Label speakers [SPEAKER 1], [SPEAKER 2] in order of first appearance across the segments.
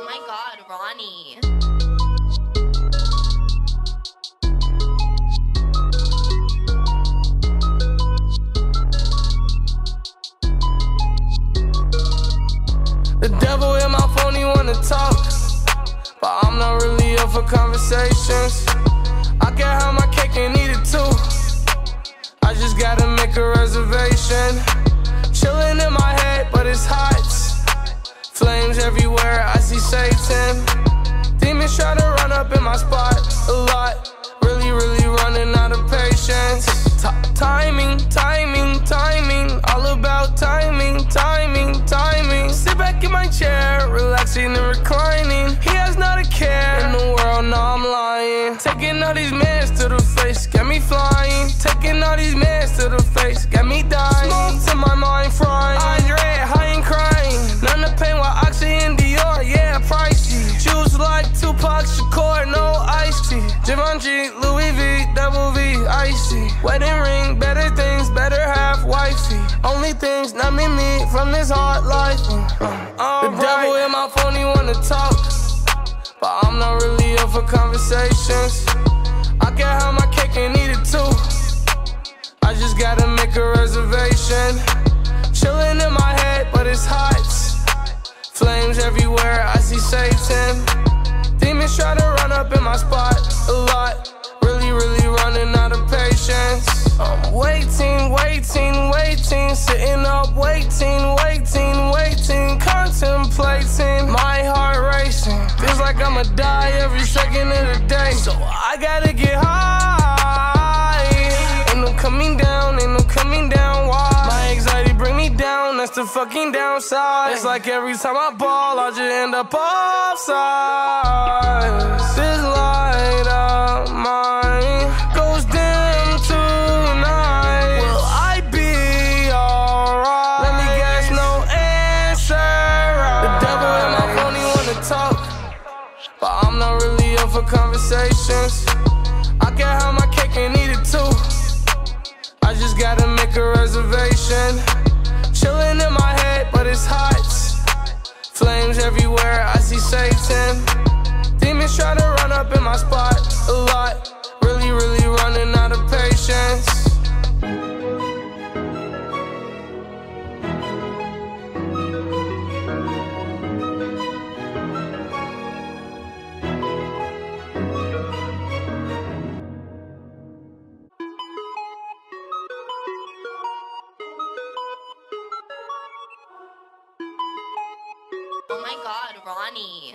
[SPEAKER 1] my god, Ronnie.
[SPEAKER 2] The devil in my phone, he wanna talk, but I'm not really up for conversations. I can have my cake and eat it too. I just gotta make a reservation. Chillin' in my head, but it's hot. Flames everywhere, I see Satan. Demons try to run up in my spot a lot. Really running out of patience. Timing, timing, timing. All about timing, timing, timing. Sit back in my chair, relaxing and reclining. He has not a care in the world, no, I'm lying. Taking all these mans to the face, got me flying. Taking all these mans to the face, got me dying. Smoke to my mind frying. Andre, high and crying. None of pain while Oxy and Dior, yeah, pricey. Juice like Tupac Shakur, no iced tea. Givenchy, Louis V, double V, icy. Wedding ring, better things, better half wifey. Only things not me from this hard life. The devil in my phone, he wanna talk, but I'm not really up for conversations. I can have my cake and eat it too. I just gotta make a reservation. Chillin' in my head, but it's hot. Flames everywhere, I see Satan. Demons try to run up in my spot a lot. Really running out of patience. I'm waiting, sitting up, waiting, contemplating. My heart racing, feels like I'ma die every second of the day. So I gotta get high. Ain't no coming down, why? My anxiety bring me down, that's the fucking downside. It's like every time I ball, I just end up offside. This light of mine goes dim tonight. Will I be alright? Let me guess, no answer. The devil in my phone, he wanna talk, but I'm not really up for conversations. I can have my cake and eat it too. I just gotta make a reservation. Chillin' in my head, but it's hot. Flames everywhere, I see Satan. Demons try to run up in my spot a lot. Really running out of patience.
[SPEAKER 1] Oh my god, Ronnie.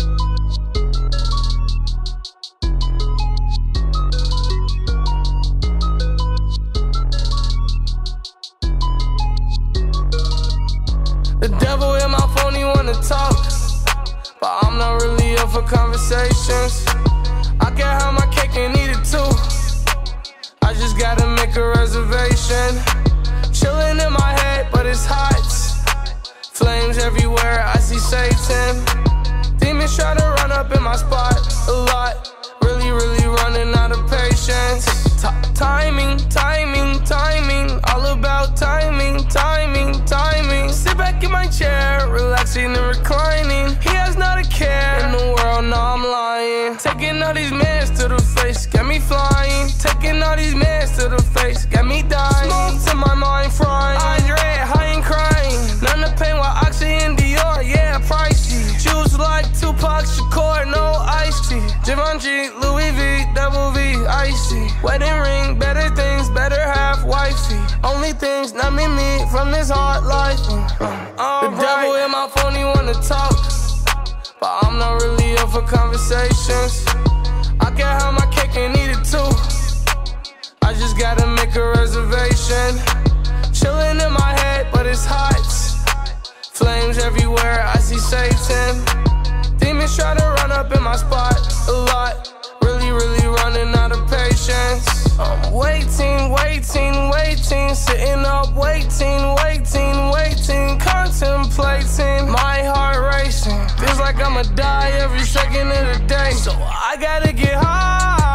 [SPEAKER 2] The devil in my phone, he wanna talk, but I'm not really up for conversations. I can have my cake and eat it too. I just gotta make a reservation. Chillin' in my head, but it's hot. Flames everywhere, I see Satan. Demons try to run up in my spot a lot. Really running out of patience. Timing, timing, timing. All about timing, timing, timing. Sit back in my chair, relaxing and reclining. He has not a care in the world, no, I'm lying. Taking all these mans to the face, got me flying. Taking all these mans to the face, got me dying. Smoke to my mind frying. Andre, high and crying. None of pain while Oxy and Dior, yeah, pricey. Juice like Tupac Shakur, no iced tea. Givenchy, Louis V, double V, icy. Wedding ring, better things, better half wifey. Only things not me from this hard life. The devil in my phone, he wanna talk, but I'm not really up for conversations. I can have my cake and eat it too. I just gotta make a reservation. Chillin' in my head, but it's hot. Flames everywhere, I see Satan. Demons try to run up in my spot a lot. Really running out of patience. I'm waiting, sitting up, waiting, contemplating. My heart racing, feels like I'ma die every second of the day. So I gotta get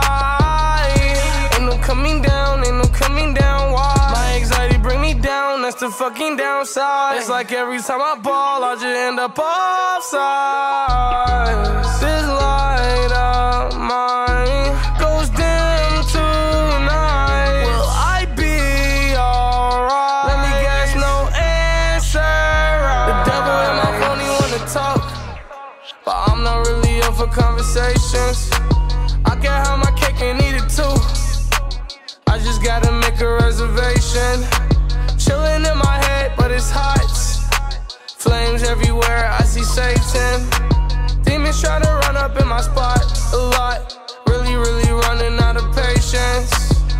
[SPEAKER 2] high. Ain't no coming down, why? My anxiety bring me down, that's that's the fucking downside. It's like every time I ball, I just end up offside. This light of mine goes dim tonight. Will I be alright? Let me guess, no answer. The devil in my phone, he wanna talk, but I'm not really up for conversations. I can have my cake and eat it too. I just gotta make a reservation. Chillin' in my head, but it's hot. Flames everywhere, I see Satan. Demons try to run up in my spot a lot. Really, really running out of patience.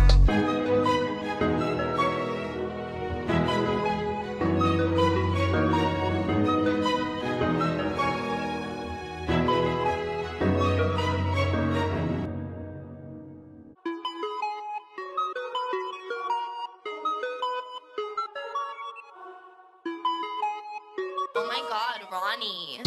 [SPEAKER 1] Oh my God, Ronnie.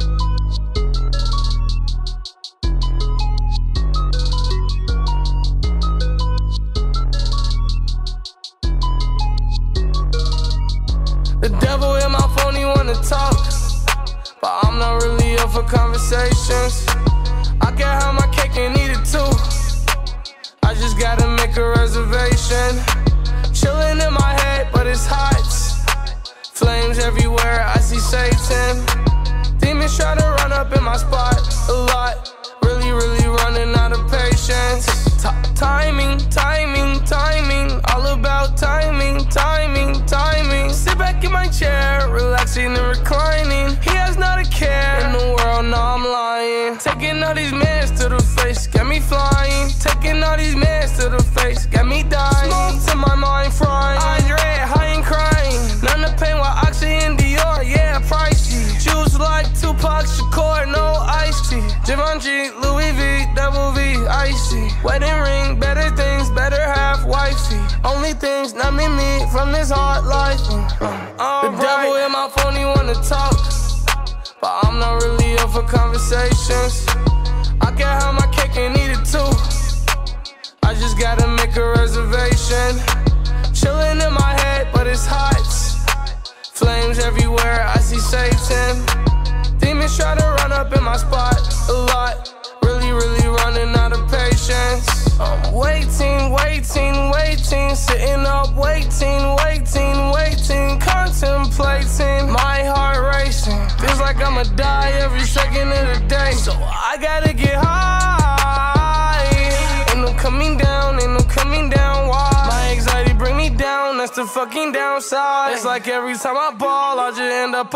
[SPEAKER 2] The devil in my phone, he wanna talk, but I'm not really up for conversations. I can have my cake and eat it too. I just gotta make a reservation. Chillin' in my head, but it's hot. Flames everywhere, I see Satan. Demons try to run up in my spot a lot. Really, really running out of patience. Timing, timing, timing. All about timing, timing, timing. Sit back in my chair, relaxing and reclining. He has not a care in the world, no, I'm lying. Taking all these mans to the face, got me flying. Taking all these mans to the face, got me dying. Smoke to my mind frying. Andre, high and crying. None of pain while oxygen Dior, yeah, pricey. Juice like Tupac Shakur, no iced tea. Givenchy, Louis V, Double V, icy. Wedding ring, better things, better half wifey. Only things numbing me from this hard life. The devil in my phone, he wanna talk, but I'm not really up for conversations. I can have my cake and eat it too. I just gotta make a reservation. Chillin' in my head, but it's hot. Flames everywhere, I see Satan. Demons try to run up in my spot a lot. Really, really running out of patience. I'm waiting, waiting, waiting. Sitting up, waiting, waiting, waiting. Contemplating, my heart racing. Feels like I'ma die every second of the day. So I gotta get high. Ain't no coming down, ain't no coming down. Why? My anxiety bring me down, that's the fucking downside. It's like every time I ball, I just end up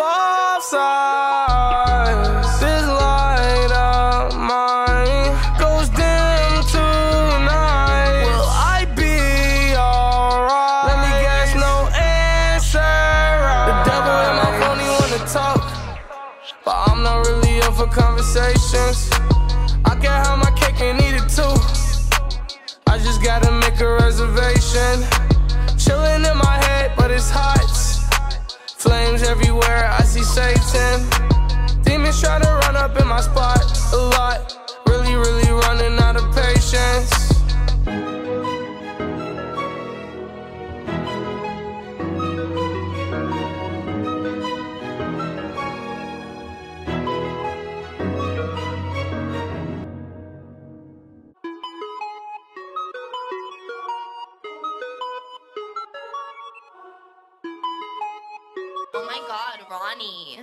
[SPEAKER 2] offside. This light of mine goes dim tonight. Will I be alright? Let me guess, no answer. The devil in my phone, he wanna talk, but I'm not really up for conversations. I can have my cake and eat it too. I just gotta make a reservation. Chillin' in my head, but it's hot. Flames everywhere, I see Satan. Demons try to run up in my spot a lot. Really, really running out of patience.
[SPEAKER 1] Oh my God, Ronnie.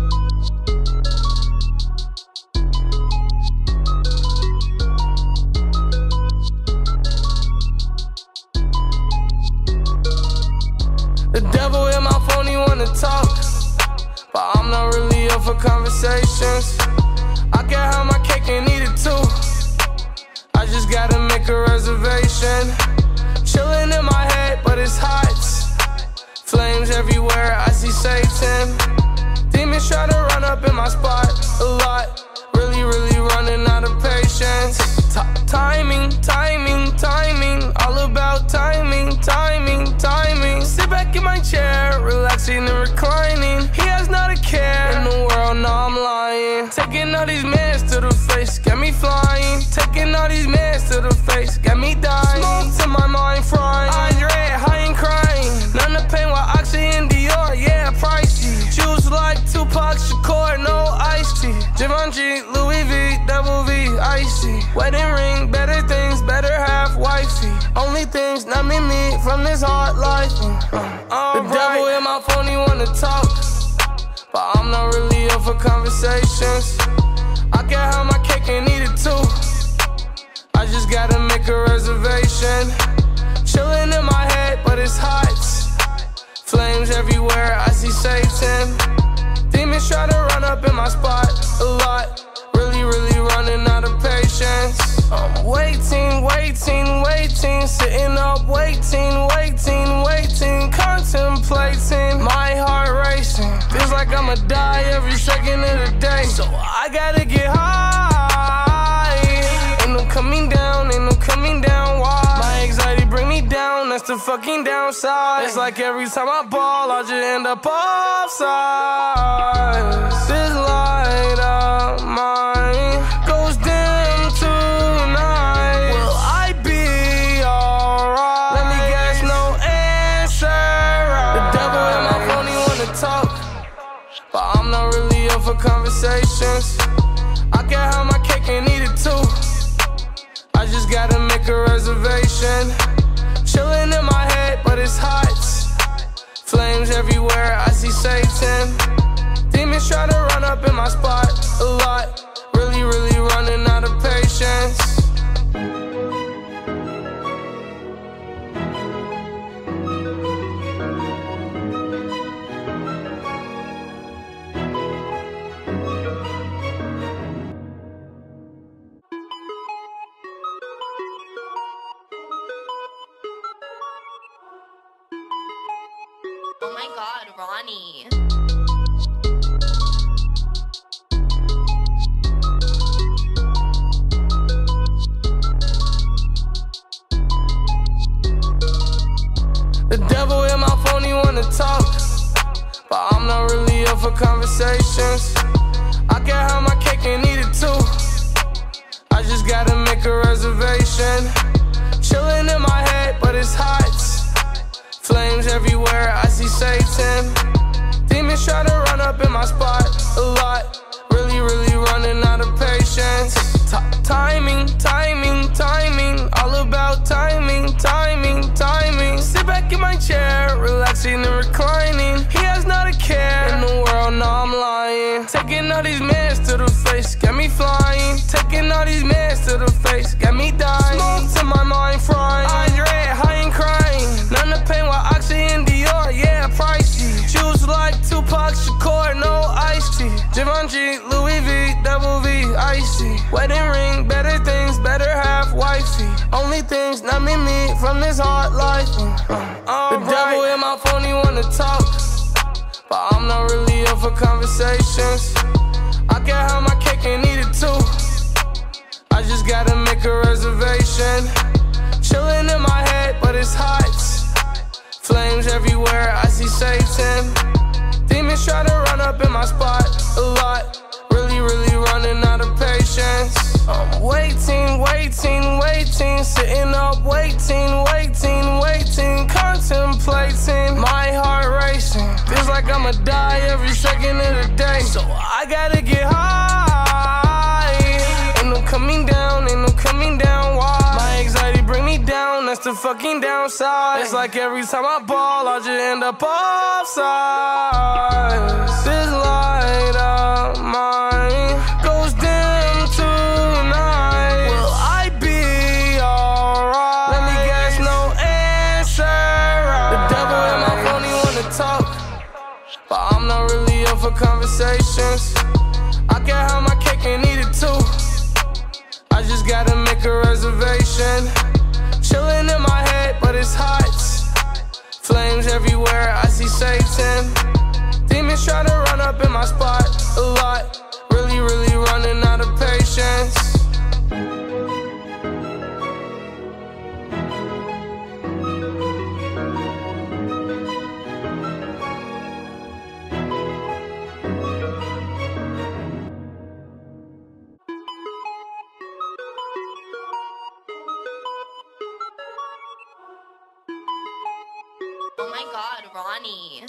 [SPEAKER 2] The devil in my phone, he wanna talk, but I'm not really up for conversations. I can have my cake and eat it too. I just gotta make a reservation. Chillin' in my head, but it's hot. Flames everywhere, I see Satan. Demons try to run up in my spot a lot. Really, really running out of patience. Timing, timing, timing. All about timing, timing, timing. Sit back in my chair, relaxing and reclining. He has not a care in the world, no, I'm lying. Taking all these mans to the face, got me flying. Taking all these mans to the face, got me dying. Smoke to my mind frying. Andre, high and crying. None of pain while oxygen Wedding ring, better things, better half wifey. Only things numbing me from this hard life. The devil in my phone, he wanna talk, but I'm not really up for conversations. I can have my cake and eat it too. I just gotta make a reservation. Chillin' in my head, but it's hot. Flames everywhere, I see Satan. Demons try to run up in my spot a lot. Really running out of patience. I'm waiting, sitting up, waiting, contemplating. My heart racing, feels like I'ma die every second of the day. So I gotta get high. Ain't no coming down, why? My anxiety bring me down, that's the fucking downside. It's like every time I ball, I just end up offside. This light of mine goes dim tonight. Will I be alright? Let me guess, no answer. The devil in my phone, he wanna talk, but I'm not really up for conversations. I can have my cake and eat it too. I just gotta make a reservation. Chillin' in my head, but it's hot. Flames everywhere, I see Satan. Demons try to run up in my spot a lot. Really running out of patience.
[SPEAKER 1] Oh my god, Ronnie.
[SPEAKER 2] The devil in my phone, he wanna talk, but I'm not really up for conversations. I can have my cake and eat it too. I just gotta make a reservation. Chillin' in my head, but it's hot. Flames everywhere, I see Satan. Demons try to run up in my spot a lot. Really running out of patience. Timing, all about timing. Sit back in my chair, relaxing and reclining. He has not a care in the world, no, I'm lying. Taking all these mans to the face, got me flying. Taking all these mans to the face, got me dying. Smoke to my mind frying. Eyes red, high and crying. None of pain while oxygen Dior, yeah, pricey. Juice like Tupac Shakur, no iced tea. Givenchy, Louis V, double V, icy. Wedding ring, better things, better half wifey. Only things numbing me from this hard life. The devil in my phone, he wanna talk, but I'm not really up for conversations. I can have my cake and eat it too. I just gotta make a reservation. Chillin' in my head, but it's hot. Flames everywhere, I see Satan. Demons try to run up in my spot a lot. Really running out of patience. I'm waiting, sitting up, waiting, contemplating. My heart racing, feels like I'ma die every second of the day. So I gotta get high. Ain't no coming down, why? My anxiety bring me down, that's the fucking downside. It's like every time I ball, I just end up offside. This light of mine goes dim tonight. Will I be alright? Let me guess, no answer. The devil in my phone, he wanna talk, but I'm not really up for conversations. I can have my cake and eat it too. I just gotta make a reservation. Chillin' in my head, but it's hot. Flames everywhere, I see Satan. Demons try to run up in my spot a lot. Really running out of patience.
[SPEAKER 1] Oh my god, Ronnie.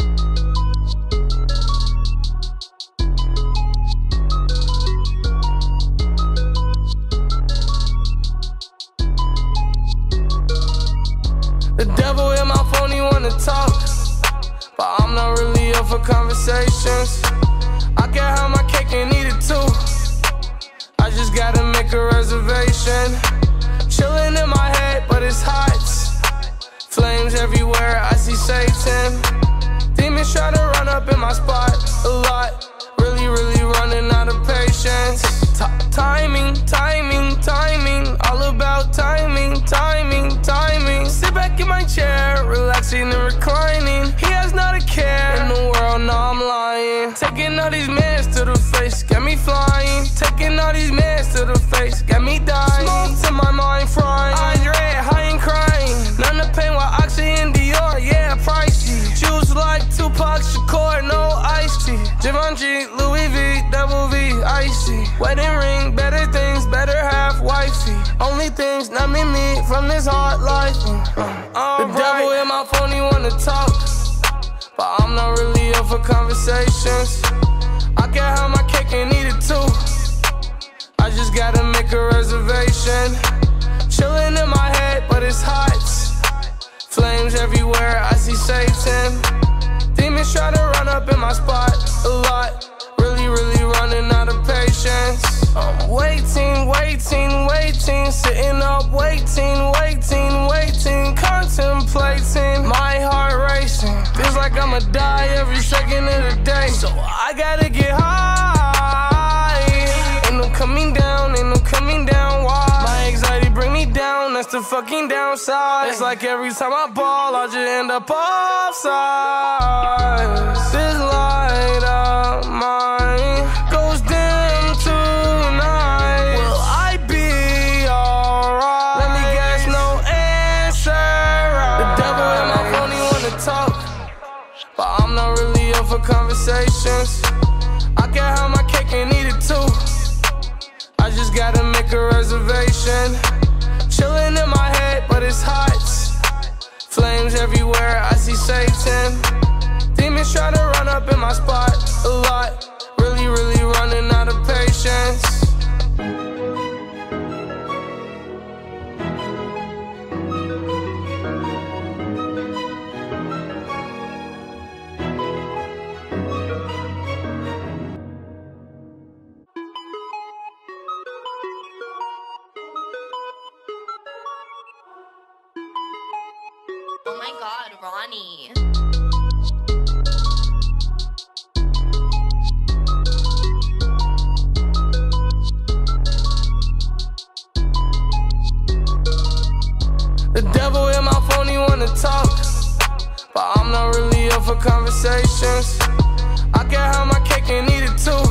[SPEAKER 2] The devil in my phone, he wanna talk, but I'm not really up for conversations. I can have my cake and eat it too. I just gotta make a reservation. Chillin' in my head, but it's hot. Flames everywhere, I see Satan. Demons try to run up in my spot a lot. Really, really running out of patience. Timing, timing, timing. All about timing, timing, timing. Sit back in my chair, relaxing and reclining. He has not a care in the world, no, I'm lying. Taking all these mans to the face, got me flying. Taking all these mans to the face, got me dying. Smoke to my mind frying. Andre, high and crying. None of pain while Oxy and Dior, yeah, pricey. Juice like Tupac Shakur, no iced tea. Givenchy, Louis V, Double V, icy. Wedding ring, better things, better half wifey. Only things not me from this hard life. The devil in my phone, he wanna talk, but I'm not really up for conversations. I can have my cake and eat it too. I just gotta make a reservation. Chillin' in my head, but it's hot. Flames everywhere, I see Satan. Demons try to run up in my spot a lot. Really, really running out of patience. I'm waiting, waiting, waiting. Sitting up, waiting, waiting, waiting. Contemplating, my heart racing. Feels like I'ma die every second of the day. So I gotta get high. Ain't no coming down, ain't no coming down. Why? My anxiety bring me down, that's the fucking downside. It's like every time I ball, I just end up offside. This light of mine goes dim tonight. Will I be alright? Let me guess, no answer. The devil in my phone, he wanna talk, but I'm not really up for conversations. I can have my cake and eat it too. I just gotta make a reservation. Chillin' in my head, but it's hot. Flames everywhere, I see Satan. Demons try to run up in my spot a lot. Really, really running out of patience.
[SPEAKER 1] Oh my god, Ronnie.
[SPEAKER 2] The devil in my phone, he wanna talk, but I'm not really up for conversations. I can have my cake and eat it too.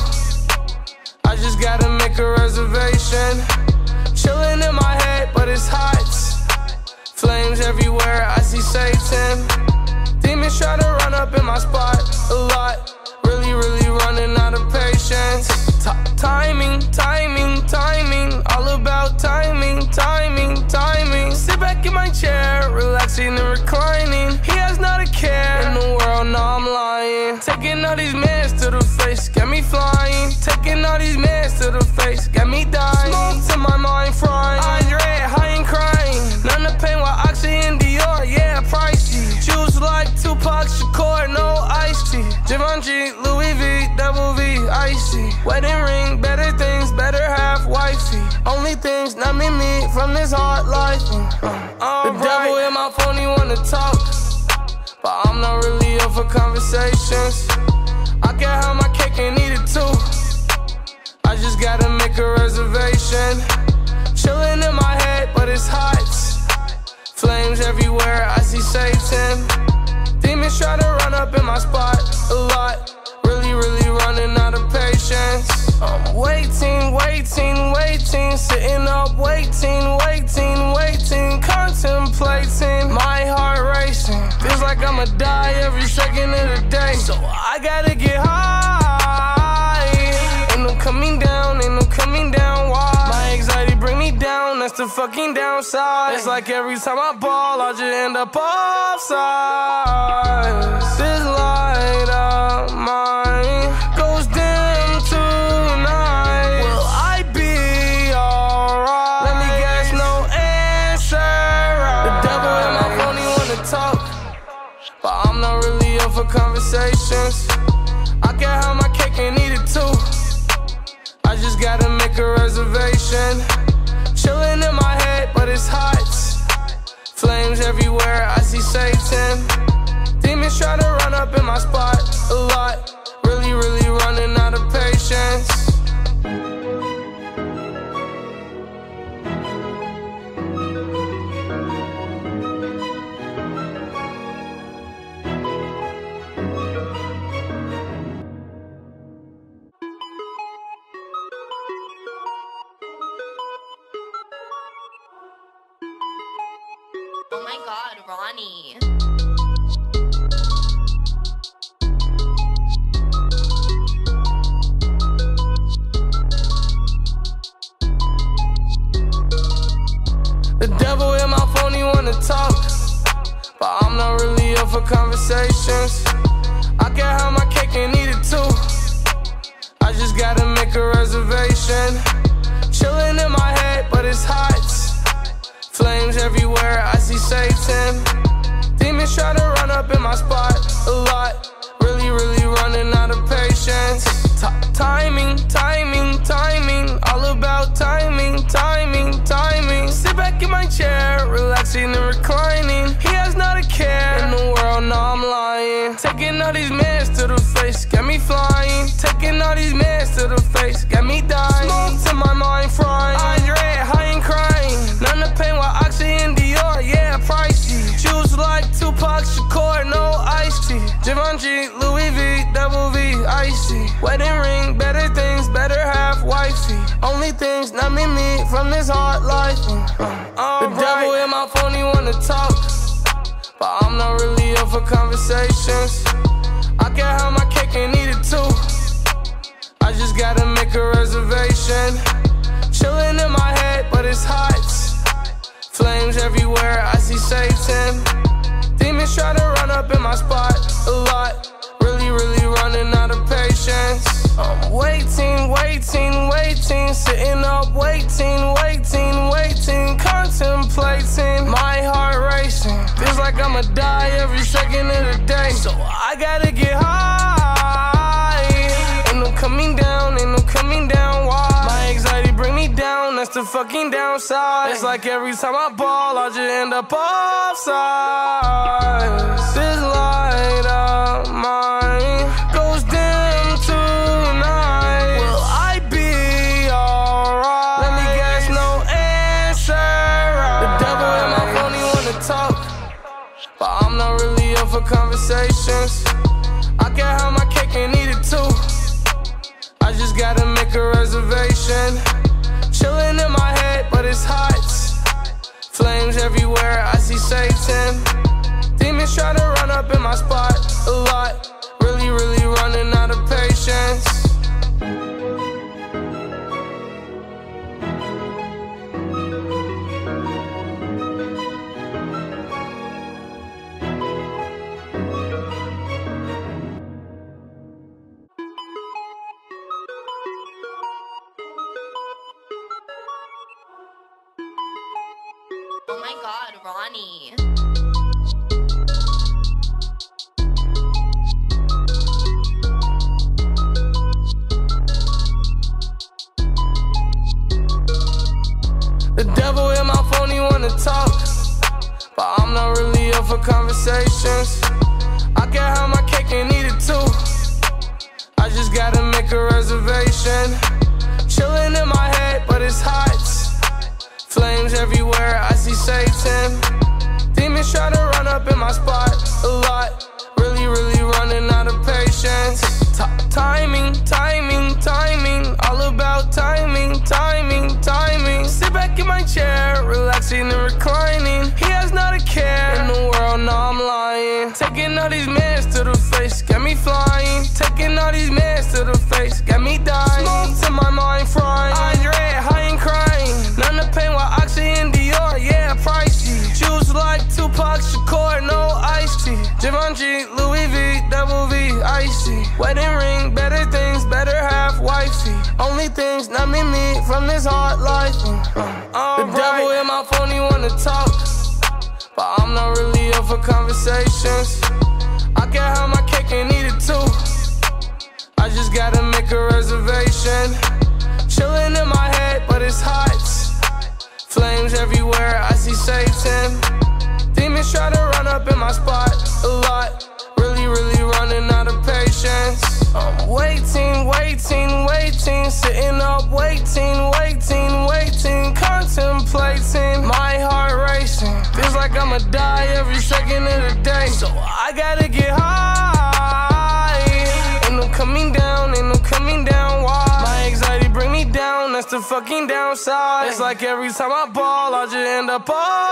[SPEAKER 2] I just gotta make a reservation. Chillin' in my head, but it's hot. Flames everywhere, I see Satan. Demons try to run up in my spot a lot. Really, really running out of patience. Timing, timing, timing. All about timing, timing, timing. Sit back in my chair, relaxing and reclining. He has not a care in the world, no, I'm lying. Taking all these mans to the face, got me flying. Taking all these mans to the face, got me dying. Smoke to my mind frying. Andre, high and crying. None of pain while Oxy and Dior, yeah, pricey. Juice like Tupac Shakur, no iced tea. Givenchy, Louis V, Double V, icy. Wedding ring, better things, better half wifey. Only things not me from this hard life. The devil in my phone, he wanna talk, but I'm not really up for conversations. I can have my cake and eat it too. I just gotta make a reservation. Chillin' in my head, but it's hot. Flames everywhere, I see Satan. Demons try to run up in my spot a lot. Really, really running out of patience. I'm waiting, waiting, waiting. Sitting up, waiting, waiting, waiting. Contemplating, my heart racing. Feels like I'ma die every second of the day. So I gotta get high. Ain't no coming down, ain't no coming down. Why? My anxiety bring me down, that's the fucking downside. It's like every time I ball, I just end up offside. This light of mine goes dim tonight. Will I be alright? Let me guess, no answer. The devil in my phone, he wanna for conversations. I can have my cake and eat it too. I just gotta make a reservation. Chillin' in my head, but it's hot. Flames everywhere, I see Satan. Demons try to run up in my spot a lot. Really, really running out of patience.
[SPEAKER 1] Oh my god, Ronnie.
[SPEAKER 2] The devil in my phone, he wanna talk, but I'm not really up for conversations. I can have my cake and eat it too. I just gotta make a reservation. Chillin' in my head, but it's hot. Flames everywhere, I see Satan. Demons try to run up in my spot a lot. Really, really running out of patience. Timing, timing, timing. All about timing, timing, timing. Sit back in my chair, relaxing and reclining. He has not a care in the world, no, I'm lying. Taking all these mans to the face, got me flying. Taking all these mans to the face, got me dying. Smoke to my mind frying. Eyes red, high and crying. None of pain while oxygen Dior, yeah, pricey. Juice like Tupac Shakur, no iced tea. Givenchy, Louis V, double V, icy. Wedding ring, better things, better half wifey. Only things not me from this hard life. The devil in my phone, he wanna talk, but I'm not really up for conversations. I can have my cake and eat it too. I just gotta make a reservation. Chillin' in my head, but it's hot. Flames everywhere, I see Satan. Demons try to run up in my spot a lot. Really, really running out of patience. I'm waiting, waiting, waiting. Sitting up, waiting, waiting, waiting. Contemplating, my heart racing. Feels like I'ma die every second of the day. So I gotta get high. Ain't no coming down, ain't no coming down. Why? My anxiety bring me down, that's the fucking downside. It's like every time I ball, I just end up offside. This light of mine goes dim tonight. Will I be alright? Let me guess, no answer. The devil in my phone, he wanna talk, but I'm not really up for conversations. I can have my cake and eat it too. I just gotta make a reservation. Chillin' in my head, but it's hot. Flames everywhere, I see Satan. Demons try to run up in my spot a lot. Really, really running out of patience.
[SPEAKER 1] Oh my god, Ronnie.
[SPEAKER 2] The devil in my phone, he wanna talk, but I'm not really up for conversations. I can have my cake and eat it too. I just gotta make a reservation. Chillin' in my head, but it's hot. Flames everywhere, I see Satan. Demons try to run up in my spot a lot. Really, really running out of patience. Timing, timing, timing. All about timing, timing, timing. Sit back in my chair, relaxing and reclining. He has not a care in the world, no, I'm lying. Taking all these mans to the face, got me flying. Taking all these mans to the face, got me dying. Smoke to my mind frying. Eyes red, high and crying. None of pain while oxygen Dior, yeah, pricey. Juice like Tupac Shakur, no iced tea. Givenchy, Louis V, double V, icy. Wedding ring, better things, better half wifey. Only things not me from this hard life. The devil in my phone, he wanna talk, but I'm not really up for conversations. I can have my cake and eat it too. I just gotta make a reservation. Chillin' in my head, but it's hot. Flames everywhere, I see Satan. Demons try to run up in my spot a lot. Really running out of patience. I'm waiting, sitting up, waiting, contemplating. My heart racing, feels like I'ma die every second of the day. So I gotta get high. Ain't no coming down, why? My anxiety bring me down, that's the fucking downside. It's like every time I ball, I just end up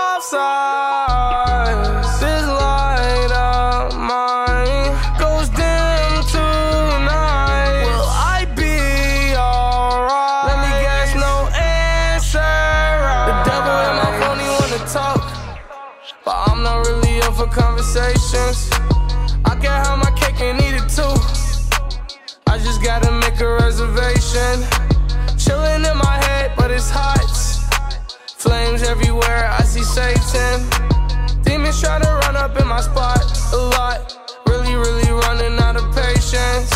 [SPEAKER 2] offside. This light of mine goes dim tonight. Will I be alright? Let me guess, no answer. The devil in my phone, he wanna talk, but I'm not really up for conversations. I can have my cake and eat it too. I just gotta make a reservation. Chillin' in my head, but it's hot. Flames everywhere, I see Satan. Demons try to run up in my spot a lot. Really running out of patience.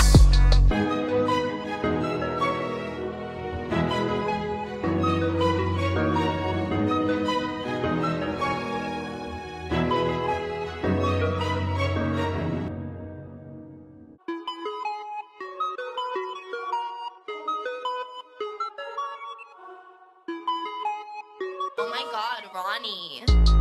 [SPEAKER 1] Oh my god, Ronnie.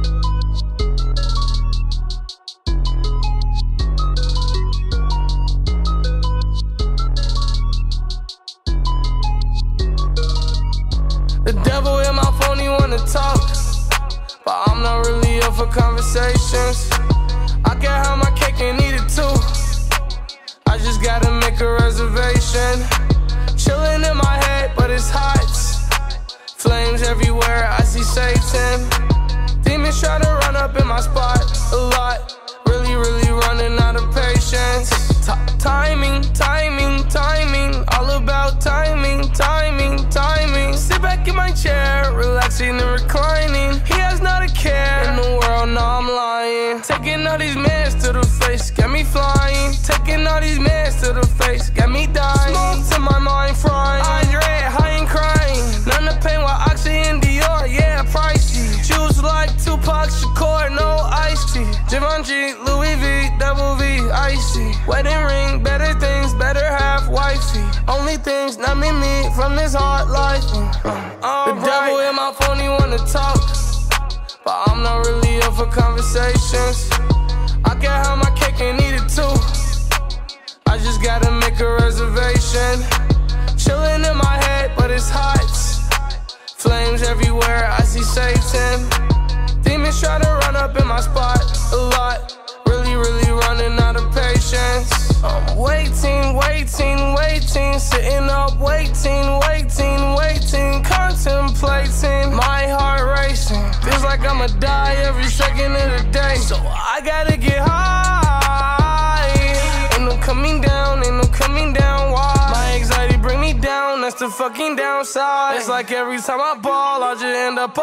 [SPEAKER 2] The devil in my phone, he wanna talk, but I'm not really up for conversations. I can have my cake and eat it too. I just gotta make a reservation. Chillin' in my head, but it's hot. Flames everywhere, I see Satan. Demons try to run up in my spot a lot. Really running out of patience. Timing, all about timing. Sit back in my chair, relaxing and reclining. He has not a care in the world, no, I'm lying. Taking all these mans to the face, got me flying. Taking all these mans to the face, got me dying. Smoke to my mind frying. Andre, high and crying. None of pain while Oxy and Dior, yeah, pricey. Juice like Tupac Shakur, no iced tea. Givenchy, Louis V, double V, icy. Wedding ring, better things, better half wifey. Only things not me from this hard life. The devil in my phone, he wanna talk, but I'm not really up for conversations. I can have my cake and eat it too. I just gotta make a reservation. Chillin' in my head, but it's hot. Flames everywhere, I see Satan. Demons try to run up in my spot a lot. Really running out of patience. I'm waiting, sitting up, waiting, contemplating. My heart racing, feels like I'ma die every second of the day. So I gotta get high. Ain't no coming down, why? My anxiety bring me down, that's the fucking downside. It's like every time I ball, I just end up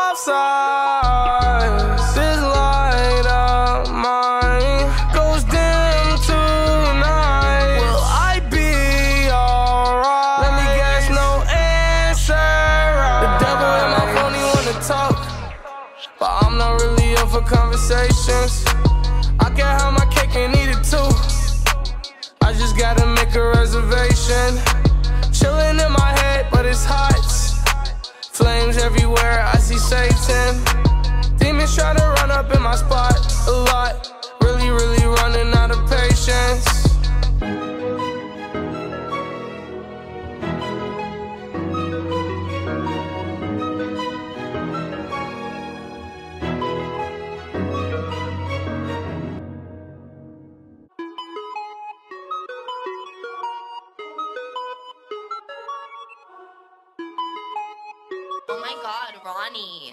[SPEAKER 2] offside. This light of mine goes dim tonight. Will I be alright? Let me guess, no answer. The devil in my phone, he wanna talk, but I'm not really up for conversations. I can have my cake and eat it too. I just gotta make a reservation. Chillin' in my head, but it's hot. Flames everywhere, I see Satan. Demons try to run up in my spot a lot. Really running out of patience.
[SPEAKER 1] Oh my god, Ronnie.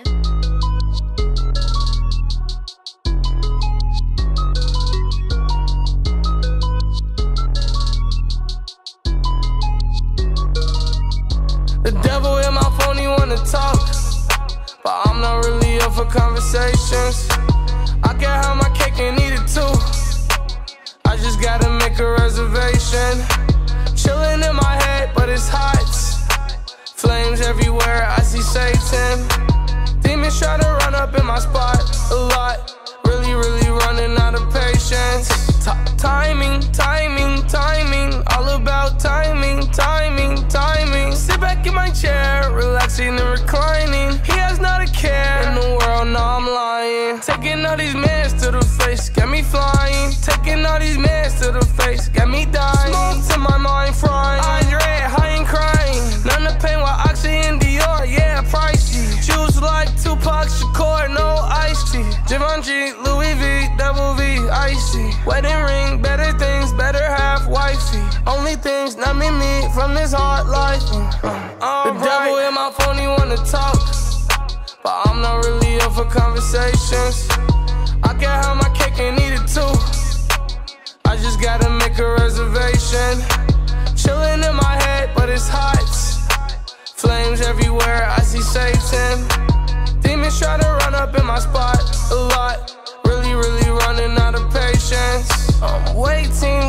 [SPEAKER 2] The devil in my phone, he wanna talk, but I'm not really up for conversations. I can have my cake and eat it too. reservation. Chilling in my head, but it's hot. Flames everywhere, I see Satan. Demons try to run up in my spot a lot. Really running out of patience. Timing, all about timing. Sit back in my chair, relaxing and reclining. He has not a care in the world, no, I'm lying. Taking all these mans to the face, got me flying. Taking all these mans to the face, got me dying. Smokes in my mind frying. Eyes red, high and crying. None of pain while oxygen Dior, yeah, pricey. Juice like Tupac Shakur, no iced tea. Givenchy, Louis V, double V, icy. Wedding ring, better things, better half wifey. Only things not me from this hard life. The devil in my phone, he wanna talk, but I'm not really up for conversations. I can have my cake and eat it too. I just gotta make a reservation. Chilling in my head, but it's hot. Flames everywhere, I see Satan. Demons try to run up in my spot a lot. Really running out of patience. I'm waiting,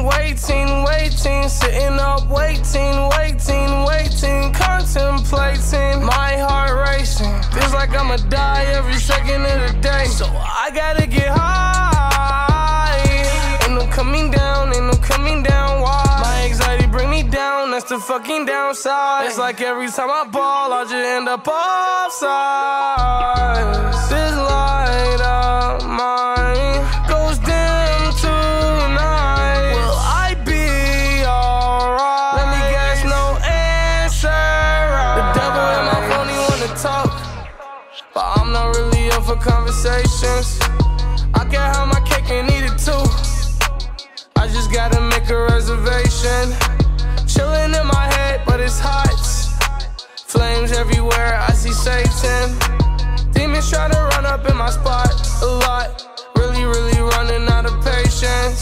[SPEAKER 2] sitting up, waiting, contemplating, my heart racing. Feels like I'ma die every second of the day, so I gotta get high. Ain't no coming down, why? My anxiety bring me down, that's the fucking downside. It's like every time I ball, I just end up offside. This light of mine goes dim tonight. Will I be alright? Let me guess, no answer. The devil in my phone, he wanna talk, but I'm not really up for conversations. I can have my cake and eat it too. I just gotta make a reservation. Chilling in my head, but it's hot. Flames everywhere, I see Satan. Demons try to run up in my spot a lot. Really running out of patience.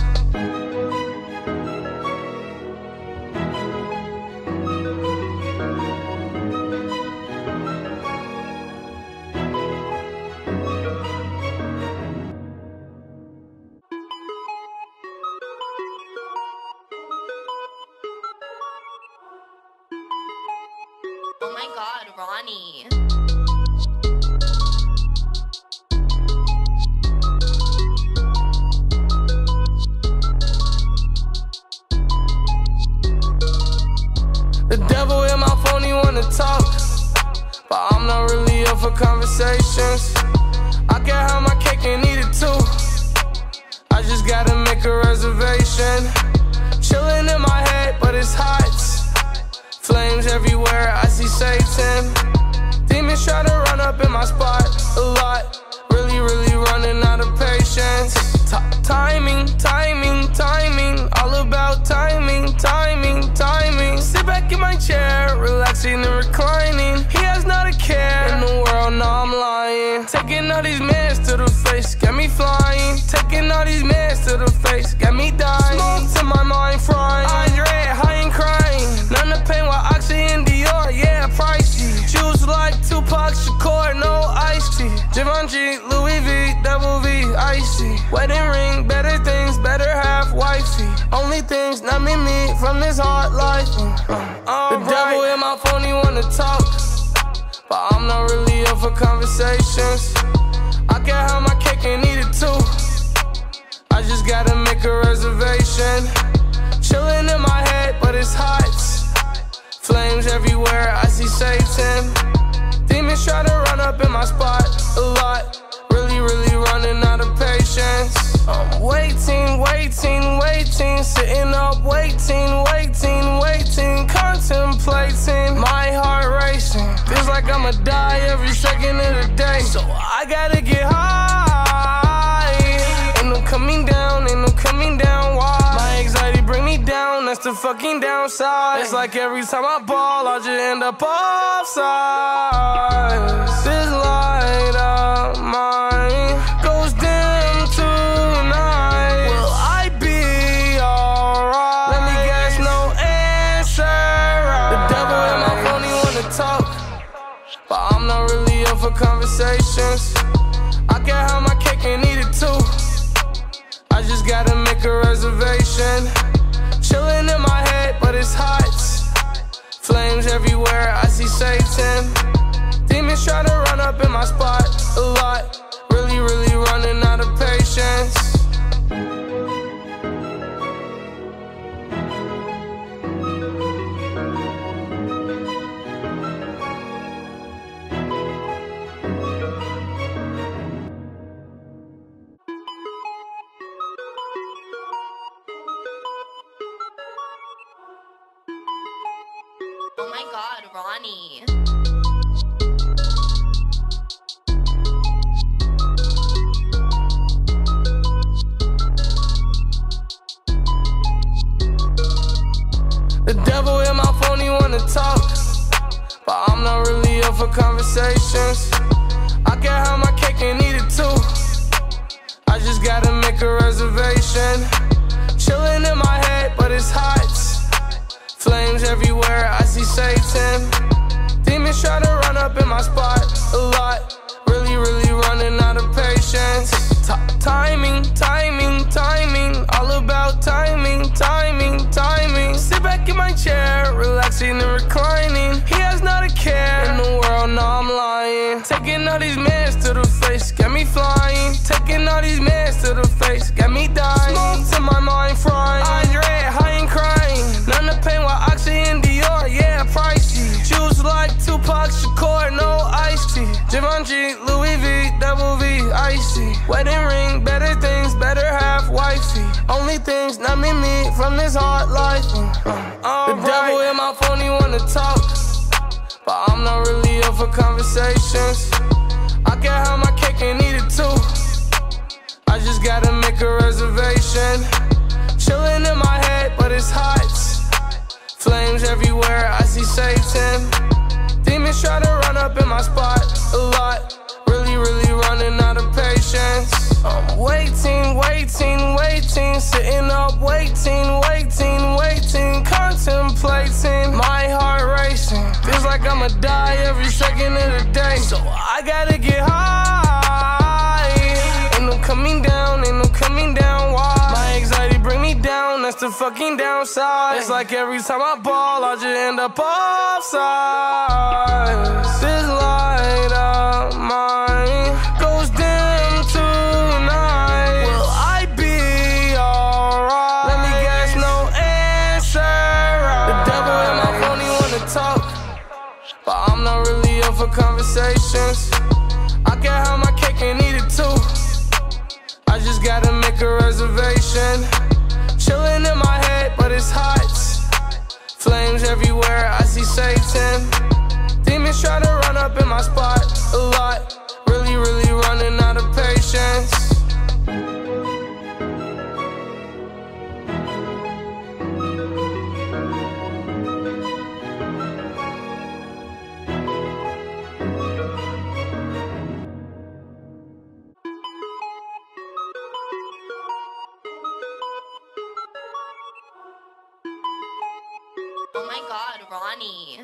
[SPEAKER 1] Oh my God, Ronnie.
[SPEAKER 2] The devil in my phone, he wanna talk, but I'm not really up for conversations. I can have my cake and eat it too. I just gotta make a reservation. Chilling in my head, but it's hot. Flames everywhere, I see Satan. Demons try to run up in my spot a lot. Really running out of patience. Timing, all about timing. Sit back in my chair, relaxing and reclining. He has not a care in the world, no, I'm lying. Taking all these mans to the face, got me flying. Taking all these mans to the face, got me dying. Smokes in my mind frying. Eyes red, high and crying. None of pain while oxygen Dior, yeah, pricey. Juice like Tupac Shakur, no iced tea. Givenchy, Louis V, double V, icy. Wedding ring, better things, better half wifey. Only things not me from this hard life. The devil in my phone, he wanna talk, but I'm not really up for conversations. I can have my cake and eat it too. I just gotta make a reservation. Chilling in my head, but it's hot. Flames everywhere, I see Satan. Demons try to run up in my spot a lot. Really running out of patience. I'm waiting, sitting up, waiting, contemplating, my heart racing. Feels like I'ma die every second of the day, so I gotta get high. Ain't no coming down, why? My anxiety bring me down, that's the fucking downside. It's like every time I ball, I just end up offside. This light of mine goes dim tonight. Will I be alright? Let me guess, no answer. The devil in my phone, he wanna talk, but I'm not really up for conversations. I can have my cake and eat it too. I just gotta make a reservation. Chilling head, but it's hot. Flames everywhere, I see Satan. Demons try to run up in my spot a lot. Really, really running out of patience.
[SPEAKER 1] Oh my god, Ronnie.
[SPEAKER 2] The devil in my phone, he wanna talk, but I'm not really up for conversations. I can have my cake and eat it too. I just gotta make a reservation. Chillin' in my head, but it's hot. Flames everywhere, I see Satan. Demons try to run up in my spot a lot. Really, really running out of patience. Timing, timing, timing. All about timing, timing, timing. Sit back in my chair, relaxing and reclining. He has not a care in the world, no, I'm lying. Taking all these mans to the face, got me flying. Taking all these mans to the face, got me dying. Smoke to my mind frying. Andre, high and crying. None of pain while Oxy and Dior, yeah, pricey. Juice like Tupac Shakur, no iced tea. Givenchy, Louis V, double V, icy. Wedding ring, better things, better half wifey. Only things not me from this hard life. The devil in my phone, he wanna talk, but I'm not really up for conversations. I can have my cake and eat it too. I just gotta make a reservation. Chillin' in my head, but it's hot. Flames everywhere, I see Satan. Demons try to run up in my spot a lot. Really, really running out of patience. I'm waiting, waiting, waiting. Sitting up, waiting, waiting, waiting. Contemplating, my heart racing. Feels like I'ma die every second of the day. So I gotta get high. Ain't no coming down, ain't no coming down. Why? My anxiety bring me down, that's the fucking downside. It's like every time I ball, I just end up offside. This light of mine goes dim tonight. Will I be alright? Let me guess, no answer. The devil in my phone, he wanna talk, but I'm not really up for conversations. I can have my cake and eat it too. I just gotta make a reservation. Chillin' in my head, but it's hot. Flames everywhere, I see Satan. Demons try to run up in my spot a lot. Really, really running out of patience.
[SPEAKER 1] Oh my god, Ronnie.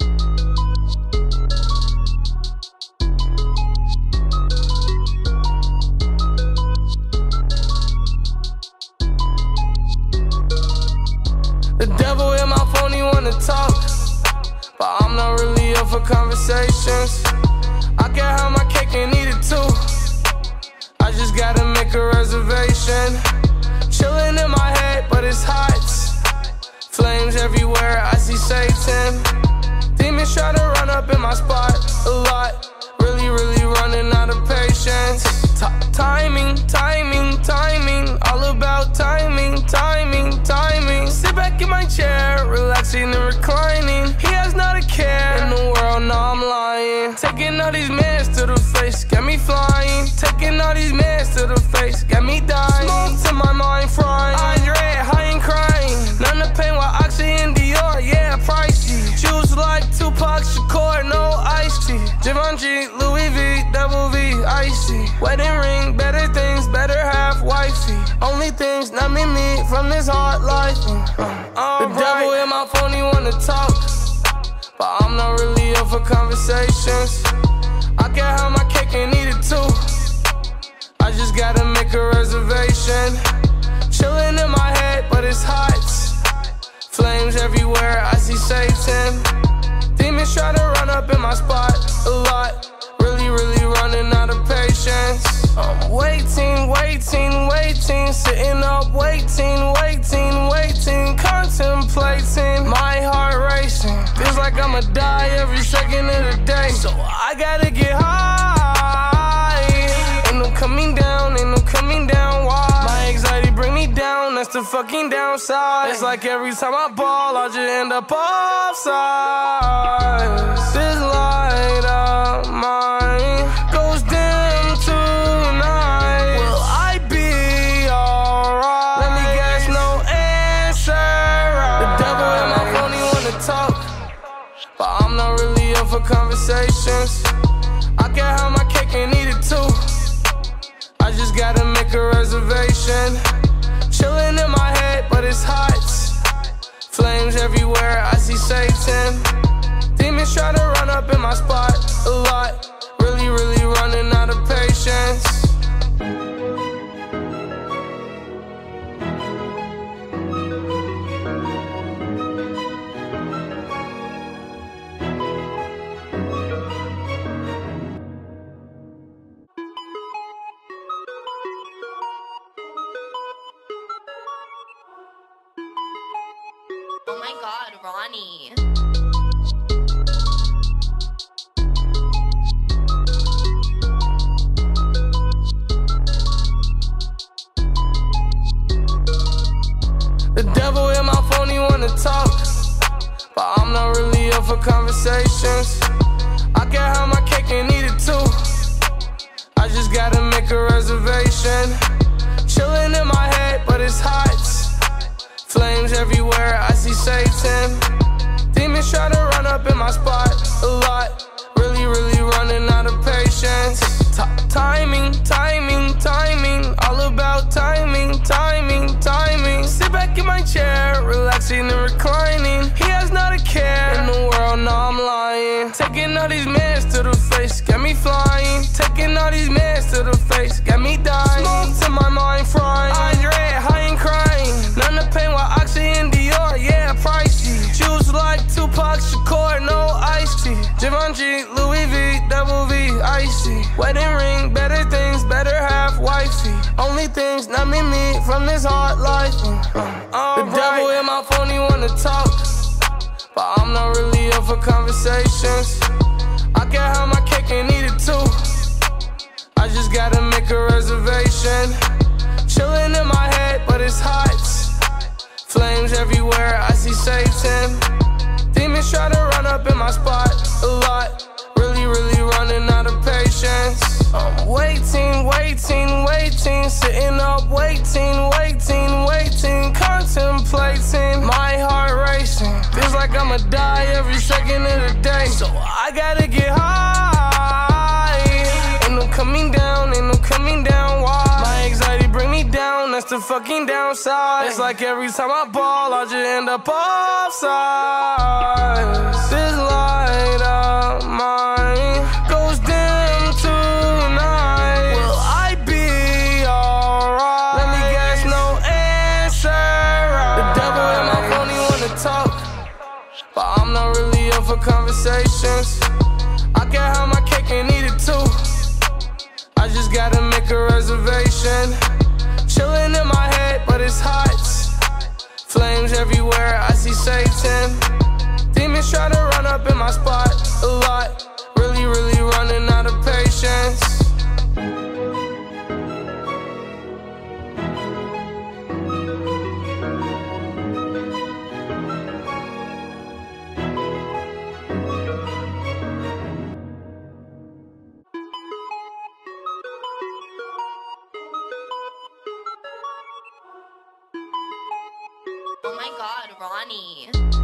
[SPEAKER 2] The devil in my phone, he wanna talk, but I'm not really up for conversations. I can have my cake and eat it too. I just gotta make a reservation. Chillin' in my head, but it's hot. Flames everywhere, I see Satan. Demons try to run up in my spot a lot. Really, really running out of patience. Timing, timing, timing. All about timing, timing, timing. Sit back in my chair, relaxing and reclining. He has not a care in the world, no, I'm lying. Taking all these mans to the face, got me flying. Taking all these mans to the face, got me dying. Smoke to my mind frying. Andre, high and crying. None of pain while Oxy and Dior, yeah, pricey. Juice like Tupac Shakur, no iced tea. Givenchy, Louis V, double V, icy. Wedding ring, better things, better half wifey. Only things not me from this hard life. The devil in my phone, he wanna talk, but I'm not really up for conversations. I can have my cake and eat it too. I just gotta make a reservation. Chillin' in my head, but it's hot. Flames everywhere, I see Satan. Demons try to run up in my spot a lot. Really running out of patience. I'm waiting, sitting up, waiting, contemplating. My heart racing, feels like I'ma die every second of the day. So I gotta get high. Ain't no coming down, why? My anxiety bring me down, that's the fucking downside. It's like every time I ball, I just end up offside. This light of mine goes dim tonight. Will I be alright? Let me guess, no answer. The devil in my phone, he wanna talk, but I'm not really up for conversations. I can have my cake and eat it too. I just gotta make a reservation. Chillin' in my head, but it's hot. Flames everywhere, I see Satan. Demons try to run up in my spot a lot. Really running out of patience.
[SPEAKER 1] Oh my god, Ronnie.
[SPEAKER 2] The devil in my phone, he wanna talk, but I'm not really up for conversations. I can have my cake and eat it too. I just gotta make a reservation. Chillin' in my head, but it's hot. Flames everywhere, I see Satan. Demons try to run up in my spot a lot. Really running out of patience. Timing, all about timing. Sit back in my chair, relaxing and reclining. He has not a care in the world, no, I'm lying. Taking all these mans to the face, got me flying. Taking all these mans to the face, got me dying. Smoke to my mind frying. Eyes red, high and crying. None of pain while Oxy and Dior, yeah, pricey. Juice like Tupac Shakur, no iced tea. Givenchy, Louis V, Double V, icy. Wedding ring, better things, better half wifey. Only things not me from this hard life. The devil in my phone, he wanna talk, but I'm not really up for conversations. I can have my cake and eat it too. I just gotta make a reservation. Chillin' in my head, but it's hot. Flames everywhere, I see Satan. Demons try to run up in my spot a lot. Really running out of patience. I'm waiting, sitting up, waiting, contemplating. My heart racing, feels like I'ma die every second of the day. So I gotta get high. Ain't no coming down, why? My anxiety bring me down, that's the fucking downside. It's like every time I ball, I just end up offside. This light of mine goes dim tonight. Will I be alright? Let me guess, no answer. The devil in my phone, he wanna talk, but I'm not really up for conversations. I can have my cake and eat it too. I just gotta make a reservation. Chillin' in my head, but it's hot. Flames everywhere, I see Satan. Demons try to run up in my spot a lot. Really running out of patience.
[SPEAKER 1] Oh my god, Ronnie.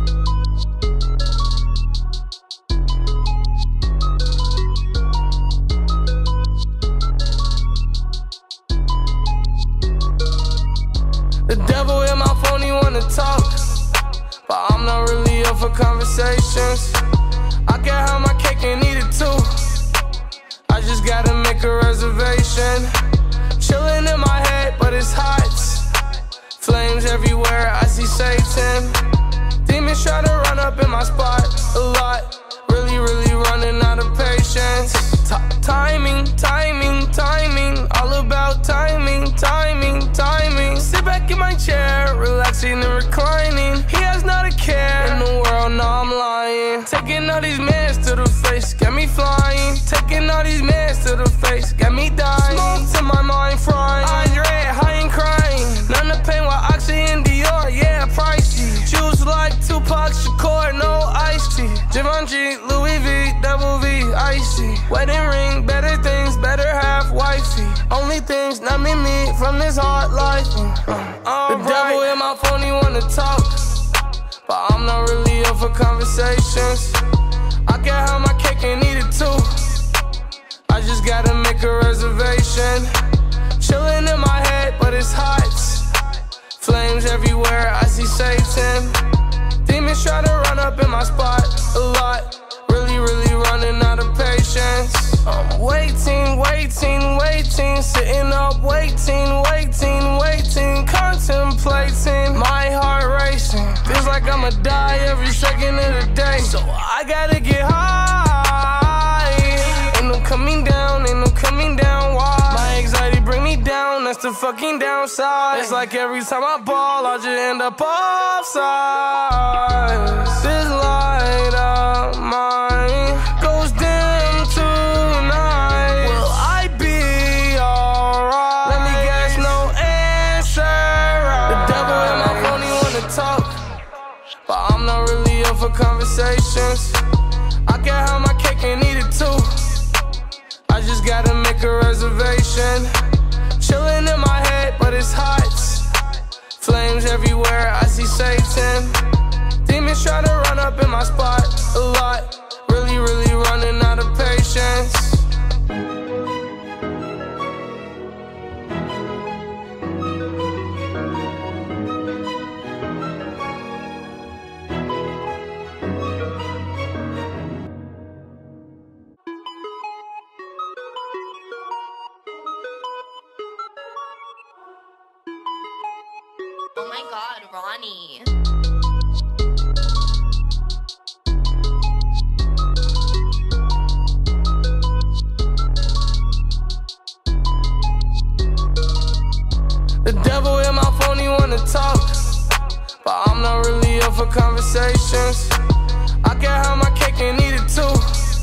[SPEAKER 2] The devil in my phone, he wanna talk, but I'm not really up for conversations. I can have my cake and eat it too. I just gotta make a reservation. Chillin' in my head, but it's hot. Flames everywhere, I see Satan. Demons try to run up in my spot a lot. Really, really running out of patience. Timing, timing, timing. All about timing, timing, timing. Sit back in my chair, relaxing and reclining. He has not a care in the world, no, I'm lying. Taking all these mans to the face, got me flying. Taking all these mans to the face, got me dying. Smoke to my mind frying. Andre, high and crying. None to pain while Oxy and Dior, yeah, pricey. Juice like Tupac Shakur, no iced tea. Givenchy, Louis V, double V, icy. Wedding ring, better things, better half wifey. Only things not me from this hard life. The devil in my phone, he wanna talk, but I'm not really up for conversations. I can have my cake and eat it too. I just gotta make a reservation. Chillin' in my head, but it's hot. Flames everywhere, I see Satan. Demons try to run up in my spot a lot. Really, really running out of patience. I'm waiting, waiting, waiting. Sitting up, waiting, waiting, waiting. Contemplating, my heart racing. Feels like I'ma die every second of the day. So I gotta get high. Ain't no coming down, ain't no coming down. Why? My anxiety bring me down, that's the fucking downside. It's like every time I ball, I just end up offside. This light of mine goes dim tonight. Will I be alright? Let me guess, no answer. The devil in my phone, he wanna talk, but I'm not really up for conversations. I can have my cake and eat it too. I just gotta make a reservation. Chillin' in my head, but it's hot. Flames everywhere, I see Satan. Demons try to run up in my spot a lot. Really, really running out of patience.
[SPEAKER 1] Oh my god, Ronnie.
[SPEAKER 2] The devil in my phone, he wanna talk, but I'm not really up for conversations. I can have my cake and eat it too.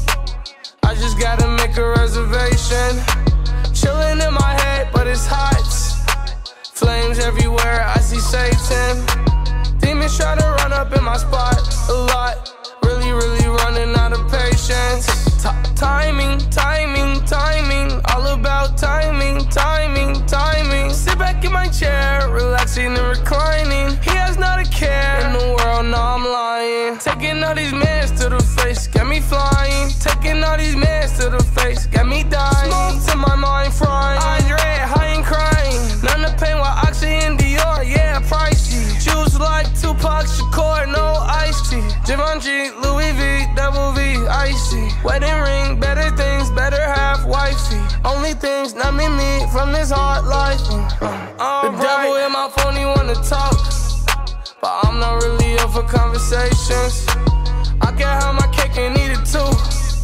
[SPEAKER 2] I just gotta make a reservation. Chillin' in my head, but it's hot. Flames everywhere, I see Satan. Demons try to run up in my spot a lot. Really, really running out of patience. Timing, timing, timing. All about timing, timing, timing. Sit back in my chair, relaxing and reclining. He has not a care in the world, no, I'm lying. Taking all these mans to the face, got me flying. Taking all these mans to the face, got me dying. Smoke to my mind frying. Andre, high and crying. None to pain while Oxy and Dior, yeah, pricey. Juice like Tupac Shakur, no iced tea. Givenchy, Louis V, double V, icy. Wedding ring, better things, better half wifey. Only things not me from this hard life. The devil in my phone, he wanna talk, but I'm not really up for conversations. I can have my cake and eat it too.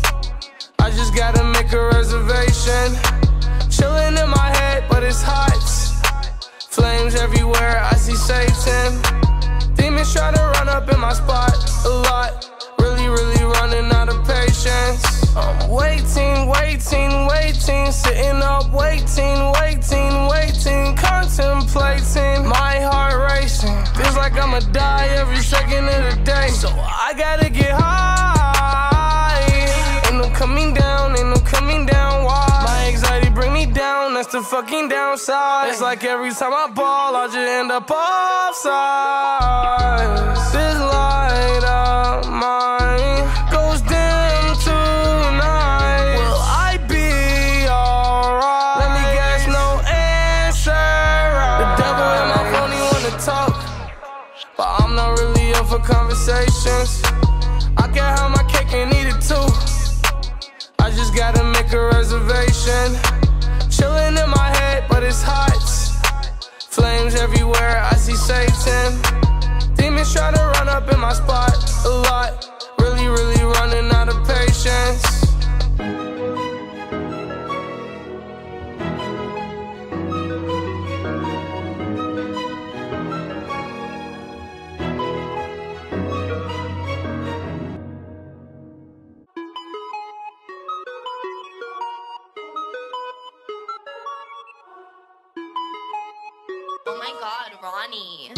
[SPEAKER 2] I just gotta make a reservation. Chillin' in my head, but it's hot. Flames everywhere, I see Satan. Demons try to run up in my spot a lot. Really, really running out of patience. I'm waiting, waiting, waiting. Sitting up, waiting, waiting, waiting. Contemplating, my heart racing. Feels like I'ma die every second of the day. So I gotta get high. Ain't no coming down, ain't no coming down. Why? My anxiety bring me down, that's the fucking downside. It's like every time I ball, I just end up offside. This light of mine goes dim tonight. Will I be alright? Let me guess, no answer. The devil in my phone, he wanna talk, but I'm not really up for conversations. I can have my cake and eat it too. I just gotta make a reservation. Chillin' in my head, but it's hot. Flames everywhere, I see Satan. Demons Demons try to run up in my spot a lot. Really, really running out of patience.
[SPEAKER 1] Oh my God, Ronnie.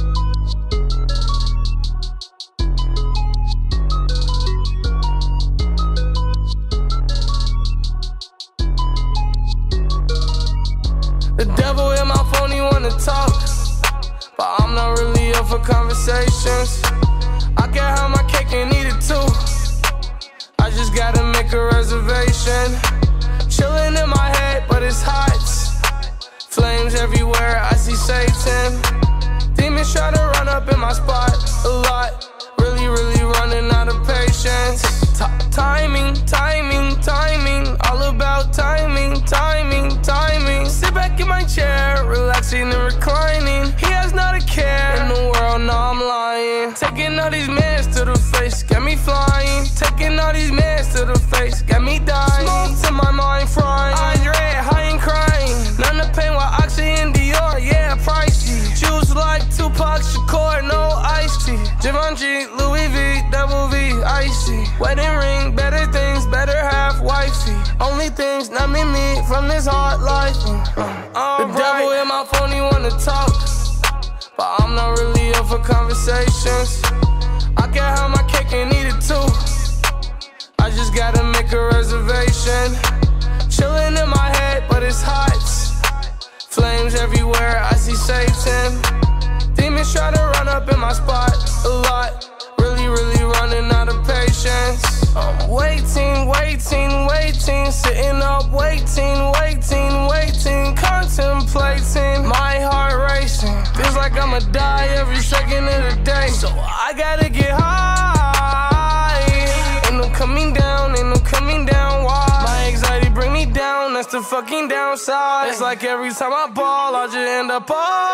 [SPEAKER 2] The devil in my phone, he wanna talk, but I'm not really up for conversations. I can have my cake and eat it too. I just gotta make a reservation. Chilling in my head, but it's hot. Flames everywhere, I see Satan. Demons try to run up in my spot a lot. Really, really running out of patience. Timing, timing, timing. All about timing, timing, timing. Sit back in my chair, relaxing and reclining. He has not a care in the world, no, I'm lying. Taking all these mans to the face, got me flying. Taking all these mans to the face, got me dying. Smoke to my mind frying. Andre, high and crying. None of pain while Oxy and Dior, yeah, pricey. Juice like Tupac Shakur, no iced tea. Givenchy, Louis V, Double V, icy. Wedding ring, better things, better half wifey. Only things not me from this hard life. The devil in my phone, he wanna talk, but I'm not really up for conversations. I can have my cake and eat it too. I just gotta make a reservation. Chilling in my head, but it's hot. Flames everywhere, I see Satan. Demons try to run up in my spot a lot. Really, really running out of patience. I'm waiting, waiting, waiting. Sitting up, waiting, waiting, waiting. Contemplating, my heart racing. Feels like I'ma die every second of the day. So I gotta get high. Ain't no coming down, ain't no coming down. Why? My anxiety bring me down, that's the fucking downside. It's like every time I ball, I just end up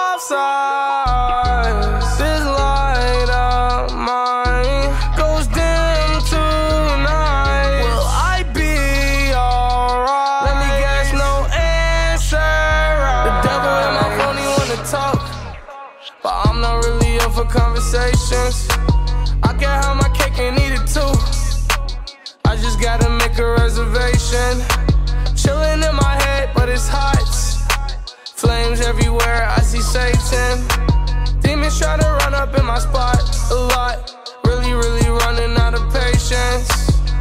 [SPEAKER 2] offside. This light of mine goes dim tonight. Will I be alright? Let me guess, no answer. The devil in my phone, he wanna talk, but I'm not really up for conversations. I can have my cake and eat it too. I just gotta make a reservation. Chilling in my head, but it's hot. Flames everywhere, I see Satan. Demons try to run up in my spot a lot. Really, really running out of patience.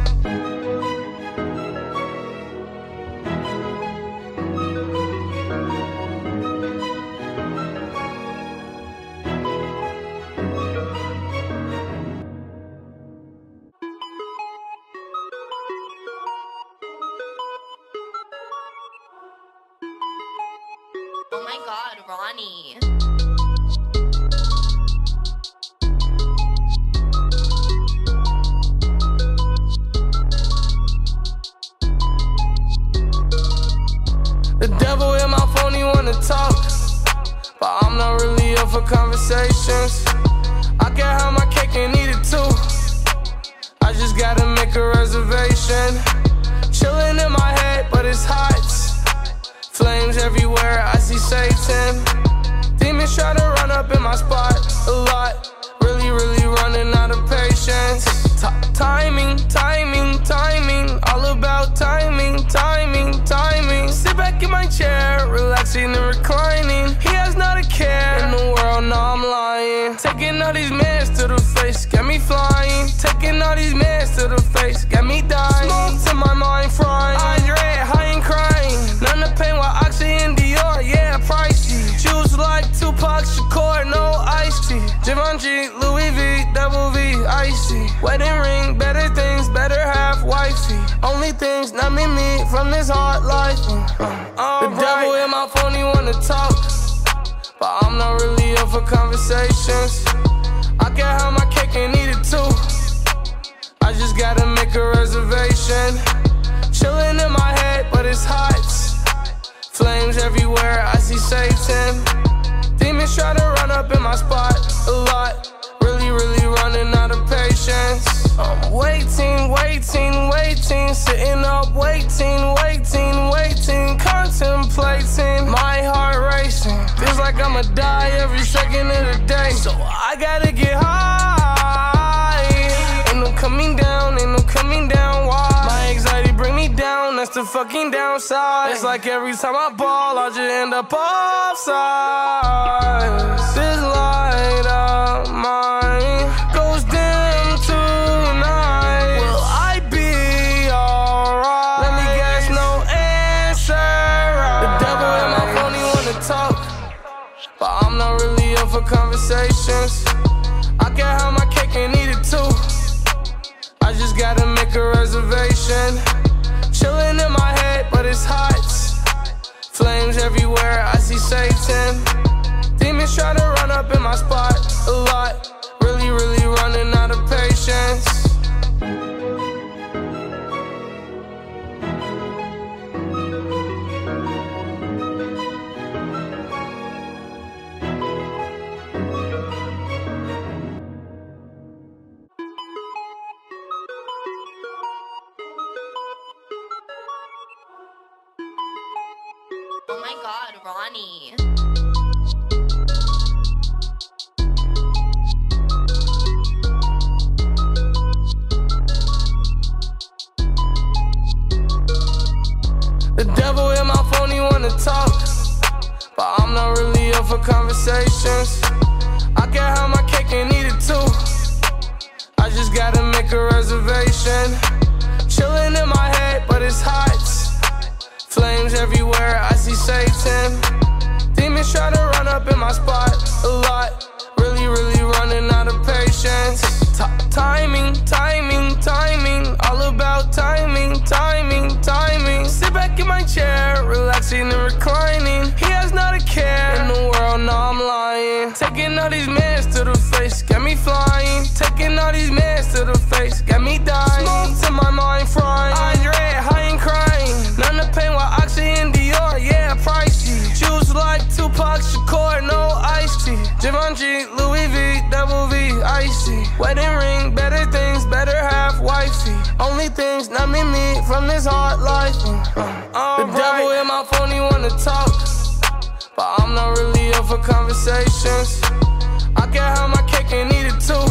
[SPEAKER 1] Oh my God, Ronnie.
[SPEAKER 2] The devil in my phone, he wanna talk, but I'm not really up for conversations. I can have my cake and eat it too. I just gotta make a reservation. Chilling in my head, but it's hot. Flames everywhere, I see Satan. Demons try to run up in my spot a lot. Really, really running out of patience. Timing, timing, timing. All about timing, timing, timing. Sit back in my chair, relaxing and reclining. He has not a care in the world, no, I'm lying. Taking all these mans to the face, got me flying. Taking all these mans to the face, got me dying. Smoke to my mind frying. Andre, high and crying. None of pain while Oxy and Dior, yeah, pricey. Juice like Tupac Shakur, no iced tea. Givenchy, Louis V, Double V, icy. Wedding ring, better things, better half wifey. Only things not me from this hard life. The devil in my phone, he wanna talk, but I'm not really up for conversations. I can have my cake and eat it too. I just gotta make a reservation. Chilling in my head, but it's hot. Flames everywhere, I see Satan. Demons try to run up in my spot a lot. I'm waiting, waiting, waiting, sitting up, waiting, waiting, waiting, contemplating, my heart racing. Feels like I'ma die every second of the day, so I gotta get high. Ain't no coming down, ain't no coming down. Why? My anxiety bring me down, that's the fucking downside. It's like every time I ball, I just end up offside. This light of mine goes dim tonight. Will I be alright? Let me guess, no answer. The devil in my phone, he wanna talk, but I'm not really up for conversations. I can have my cake and eat it too. I just gotta make a reservation. Chillin' in my head, but it's hot. Flames everywhere, I see Satan. Demons try to run up in my spot a lot. Really, really running out of patience.
[SPEAKER 1] Oh my god, Ronnie.
[SPEAKER 2] The devil in my phone, he wanna talk, but I'm not really up for conversations. I can have my cake and eat it too. I just gotta make a reservation. Chillin' in my head, but it's hot. Flames everywhere, I see Satan. Demons try to run up in my spot a lot. Really, really running out of patience. Timing, timing, timing, all about timing, timing, timing. Sit back in my chair, relaxing and reclining. He has not a care in the world, no, I'm lying. Taking all these mans to the face, got me flying. Taking all these mans to the face, got me dying. Smoke to my mind frying. Eyes red, high and crying. None of pain while oxygen Dior, yeah, pricey. Juice like Tupac Shakur, no iced tea. Givenchy, Louis V, double V, icy. Wedding ring, better things, better half wifey. Only things not me from this hard life. The devil in my phone, he wanna talk, but I'm not really up for conversations. I can have my cake and eat it too.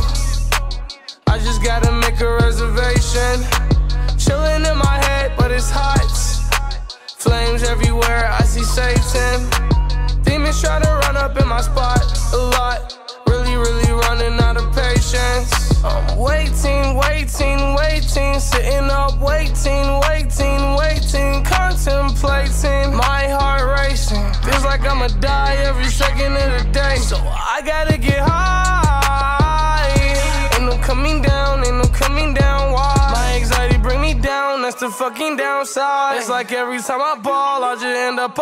[SPEAKER 2] I just gotta make a reservation. Chillin' in my head, but it's hot. Flames everywhere, I see Satan. Demons try to run up in my spot a lot. Really, really running out of patience. I'm waiting, waiting, waiting, sitting up, waiting, waiting, waiting, contemplating, my heart racing. Feels like I'ma die every second of the day, so I gotta get high. Ain't no coming down, ain't no coming down. Why? My anxiety bring me down, that's the fucking downside. It's like every time I ball, I just end up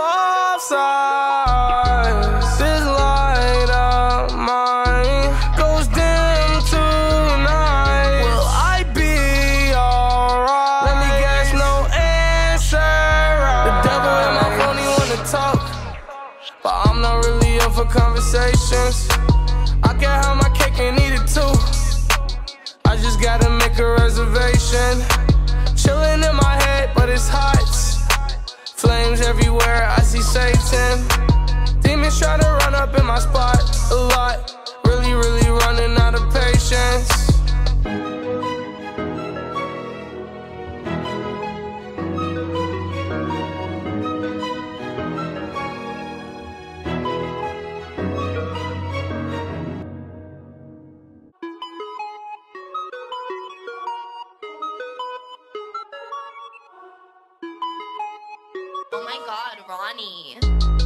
[SPEAKER 2] offside. This light of mine goes dim tonight. Will I be alright? Let me guess, no answer. The devil in my phone, he wanna talk, but I'm not really up for conversations. I can have my cake and eat it too. I just gotta make a reservation. Chillin' in my head, but it's hot. Flames everywhere, I see Satan. Demons try to run up in my spot a lot. Really, really running out of patience.
[SPEAKER 1] Oh my god, Ronnie.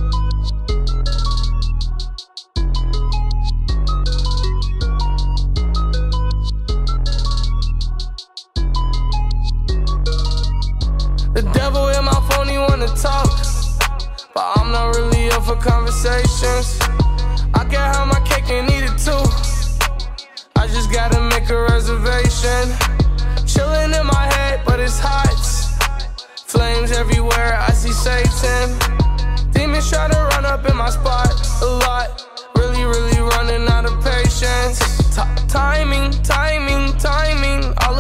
[SPEAKER 2] The devil in my phone, he wanna talk, but I'm not really up for conversations. I can have my cake and eat it too. I just gotta make a reservation. Chillin' in my head, but it's hot. Flames everywhere, I see Satan. Demons try to run up in my spot a lot. Really running out of patience. Timing, timing, timing, all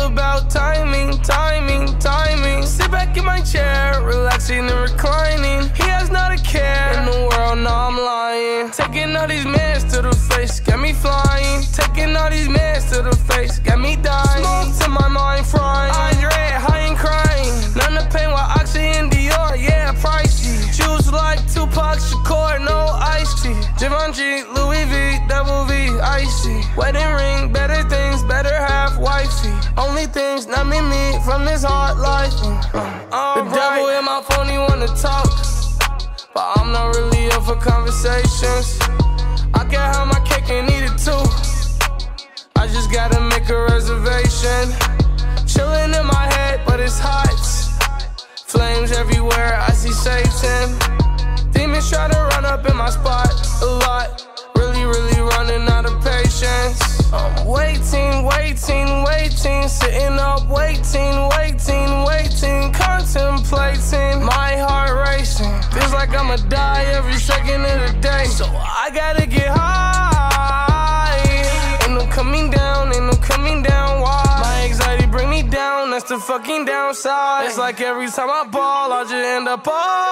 [SPEAKER 2] my chair, relaxing and reclining. He has not a care in the world, no I'm lying. Taking all these mans to the face, got me flying. Taking all these mans to the face, got me dying. Smoke to my mind frying, eyes red, high and crying. None of pain while Oxy and Dior, yeah, pricey. Juice like Tupac Shakur, no iced tea. Givenchy, Louis V, Double V, icy. Wedding ring, better things, better half wifey. Only things not me from this hard life. The devil in my phone, he wanna talk, but I'm not really up for conversations. I can have my cake and eat it too. I just gotta make a reservation. Chillin' in my head, but it's hot. Flames everywhere, I see Satan. Demons try to run up in my spot a lot. Really running out of patience. I'm waiting, sitting up, waiting, contemplating. My heart racing, feels like I'ma die every second of the day. So I gotta get high. Ain't no coming down, why? My anxiety bring me down, that's the fucking downside. It's like every time I ball, I just end up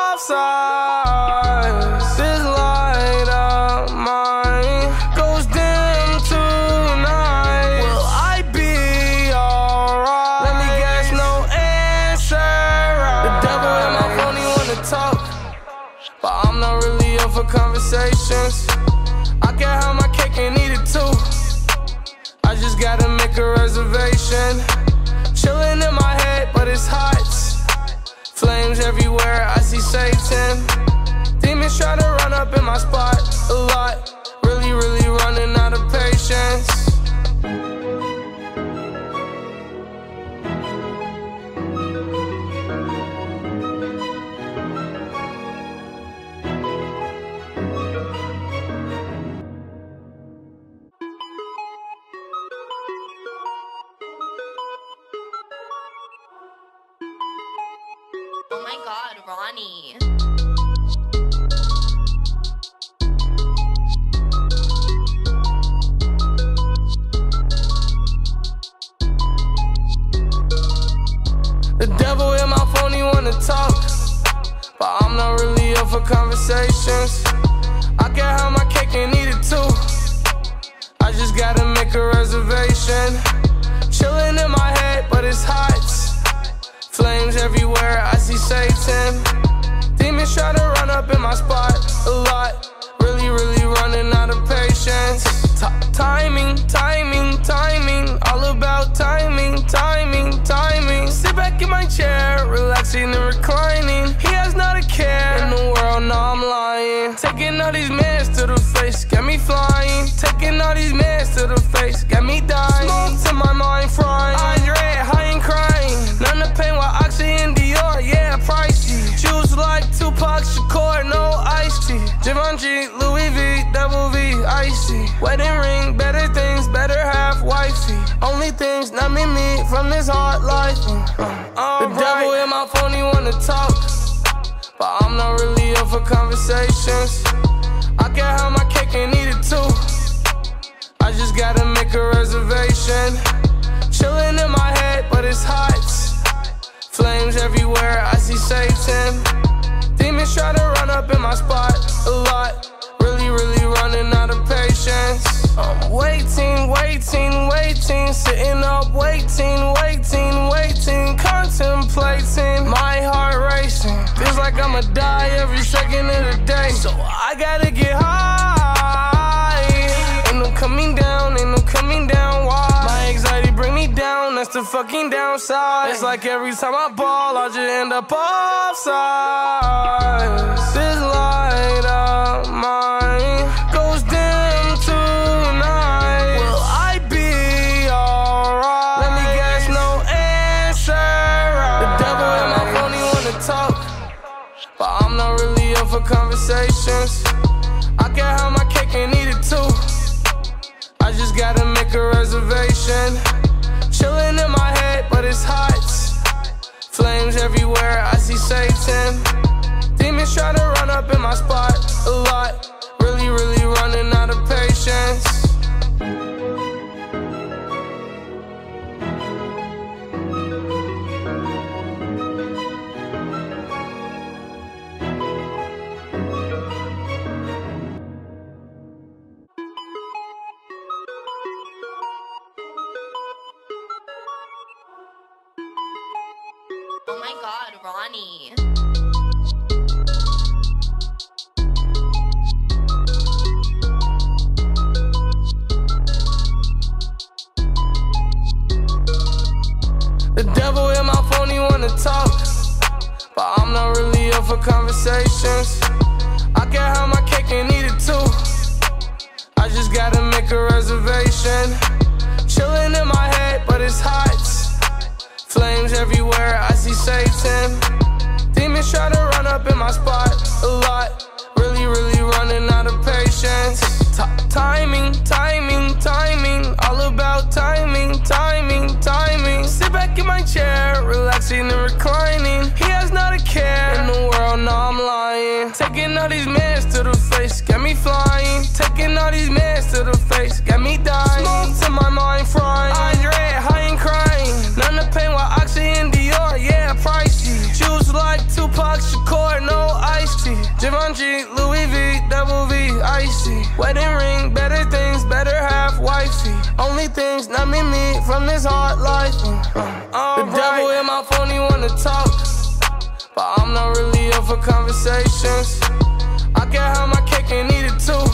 [SPEAKER 2] offside. This light of mine goes dim tonight. Will I be alright? Let me guess, no answer. The devil in my phone, he wanna talk, but I'm not really up for conversations. I can have my cake and eat it too. I just gotta make a reservation. Chillin' in my head, but it's hot. Flames everywhere, I see Satan. Demons try to run up in my spot a lot. Really running out of patience.
[SPEAKER 1] Oh my god, Ronnie.
[SPEAKER 2] The devil in my phone, he wanna talk, but I'm not really up for conversations. I can have my cake and eat it too. I just gotta make a reservation. Chillin' in my head, but it's hot. Flames everywhere, I see Satan. Demons try to run up in my spot a lot. Really running out of patience. Timing, all about timing. Sit back in my chair, relaxing and reclining. He has not a care in the world, no I'm lying. Taking all these mans to the face, got me flying. Taking all these mans to the face, got me dying. Smoke to my mind frying, eyes red, high and crying. None of pain while Oxy and Dior, yeah, pricey. Juice like Tupac Shakur, no iced tea. Givenchy, Louis V, Double V, icy. Wedding ring, better things, better half wifey. Only things not me from this hard life. The devil in my phone, he wanna talk, but I'm not really up for conversations. I can have my cake and eat it too. I just gotta make a reservation. Chillin' in my head, but it's hot. Flames everywhere, I see Satan. Demons try to run up in my spot a lot. Really running out of patience. I'm waiting, sitting up, waiting, contemplating. My heart racing, feels like I'ma die every second of the day. So I gotta get high. Ain't no coming down, why? My anxiety bring me down, that's the fucking downside. It's like every time I ball, I just end up offside. This light of mine goes dim tonight. Will I be alright? Let me guess, no answer. The devil in my phone, he wanna talk, but I'm not really up for conversations. I can have my cake and eat it too. I just gotta make a reservation. Chillin' in my head, but it's hot. Flames everywhere, I see Satan. Demons try to run up in my spot a lot. Really running out of patience.
[SPEAKER 1] my god, Ronnie.
[SPEAKER 2] The devil in my phone, he wanna talk, but I'm not really up for conversations. I can have my cake and eat it too. I just gotta make a reservation. Chillin' in my head, but it's hot. Flames everywhere, I see Satan. Demons try to run up in my spot a lot. Really running out of patience. Timing, timing, timing. All about timing, timing, timing. Sit back in my chair, relaxing and reclining. He has not a care in the world, no I'm lying. Taking all these mans to the face, got me flying. Taking all these mans to the face, got me dying. Smoke to my mind frying. Eyes red, high and crying. None of pain while oxygen Dior, yeah, pricey. Juice like Tupac Shakur, no iced tea. Givenchy, Louis V, double V, icy. Wedding ring, better things, better half wifey. Only things not me from this hard life. The devil in my phone, he wanna talk, but I'm not really up for conversations. I can have my cake and eat it too.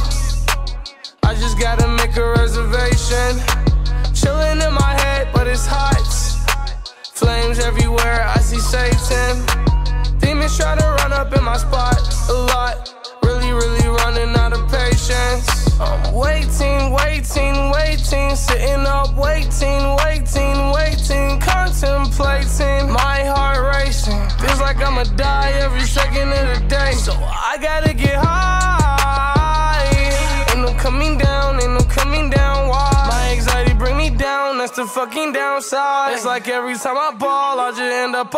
[SPEAKER 2] I just gotta make a reservation. Chillin' in my head, but it's hot. Flames everywhere, I see Satan. Demons try to run up in my spot a lot. Really running out of patience. I'm waiting, sitting up, waiting, contemplating. My heart racing, feels like I'ma die every second of the day. So I gotta get high. Ain't no coming down, why? My anxiety bring me down, that's the fucking downside. It's like every time I ball, I just end up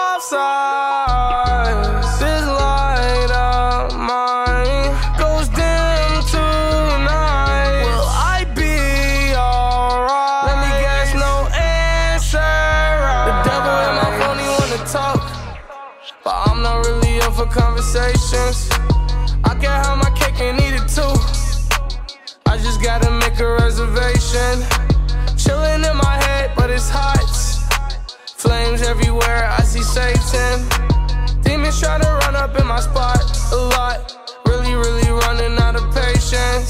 [SPEAKER 2] offside. This light of mine goes dim tonight. Will I be alright? Let me guess, no answer. The devil in my phone, he wanna talk, but I'm not really up for conversations. I can have my cake and eat it too. I just gotta make a reservation. Chillin' in my head, but it's hot. Flames everywhere, I see Satan. Demons try to run up in my spot a lot. Really running out of patience.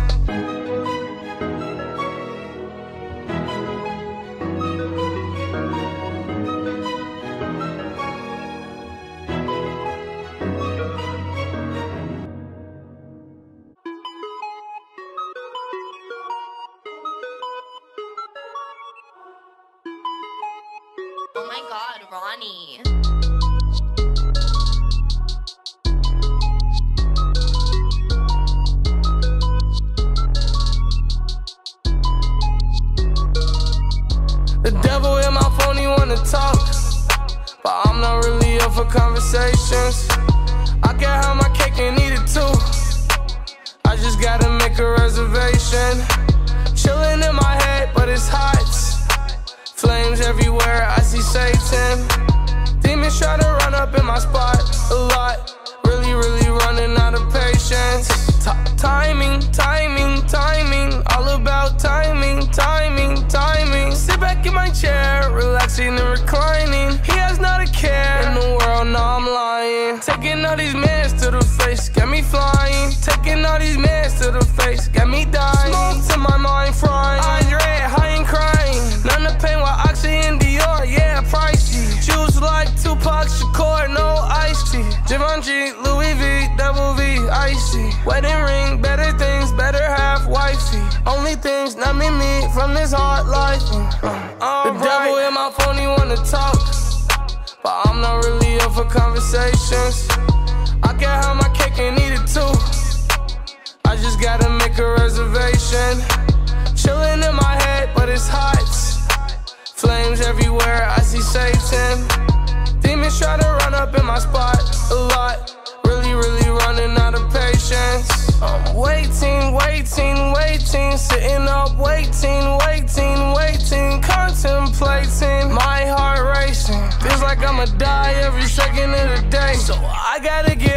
[SPEAKER 1] Oh my god, Ronnie.
[SPEAKER 2] The devil in my phone, he wanna talk, but I'm not really up for conversations. I can have my cake and eat it too. I just gotta make a reservation. Chillin' in my head, but it's hot. Flames everywhere, I see Satan. Demons try to run up in my spot a lot. Really running out of patience. Timing, timing, timing. All about timing, timing, timing. Sit back in my chair, relaxing and reclining. He has not a care in the world, no I'm lying. Taking all these mans to the face, got me flying. Taking all these mans to the face, got me dying. Smoke to my mind frying. Eyes red, high and crying. None of pain while oxygen Dior, yeah, pricey. Juice like Tupac Shakur, no iced tea. Givenchy, Louis V, double V, icy. Wedding ring, better things, better half wifey. Only things not me from this hard life. The devil in my phone, he wanna talk, but I'm not really up for conversations. I can have my cake and eat it too. I just gotta make a reservation. Chillin' in my head, but it's hot. Flames everywhere, I see Satan. Demons try to run up in my spot a lot. Really running out of patience. I'm waiting, sitting up, waiting, contemplating. My heart racing, feels like I'ma die every second of the day. So I gotta get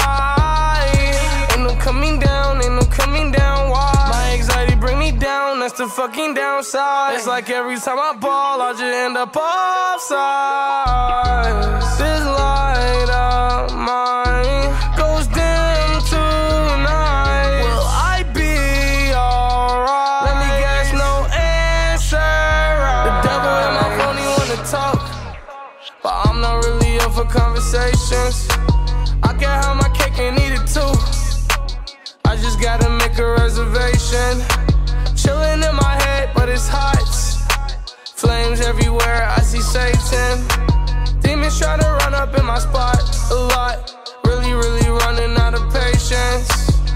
[SPEAKER 2] high. Ain't no coming down, why? My anxiety bring me down, that's the fucking downside. It's like every time I ball, I just end up offside. This light of mine goes dim tonight. Will I be alright? Let me guess, no answer. The devil in my phone, he wanna talk, but I'm not really up for conversations. I can have my cake and eat it too. I just gotta make a reservation. Chillin' in my head, but it's hot. Flames everywhere, I see Satan. Demons try to run up in my spot a lot. Really, really running out of patience.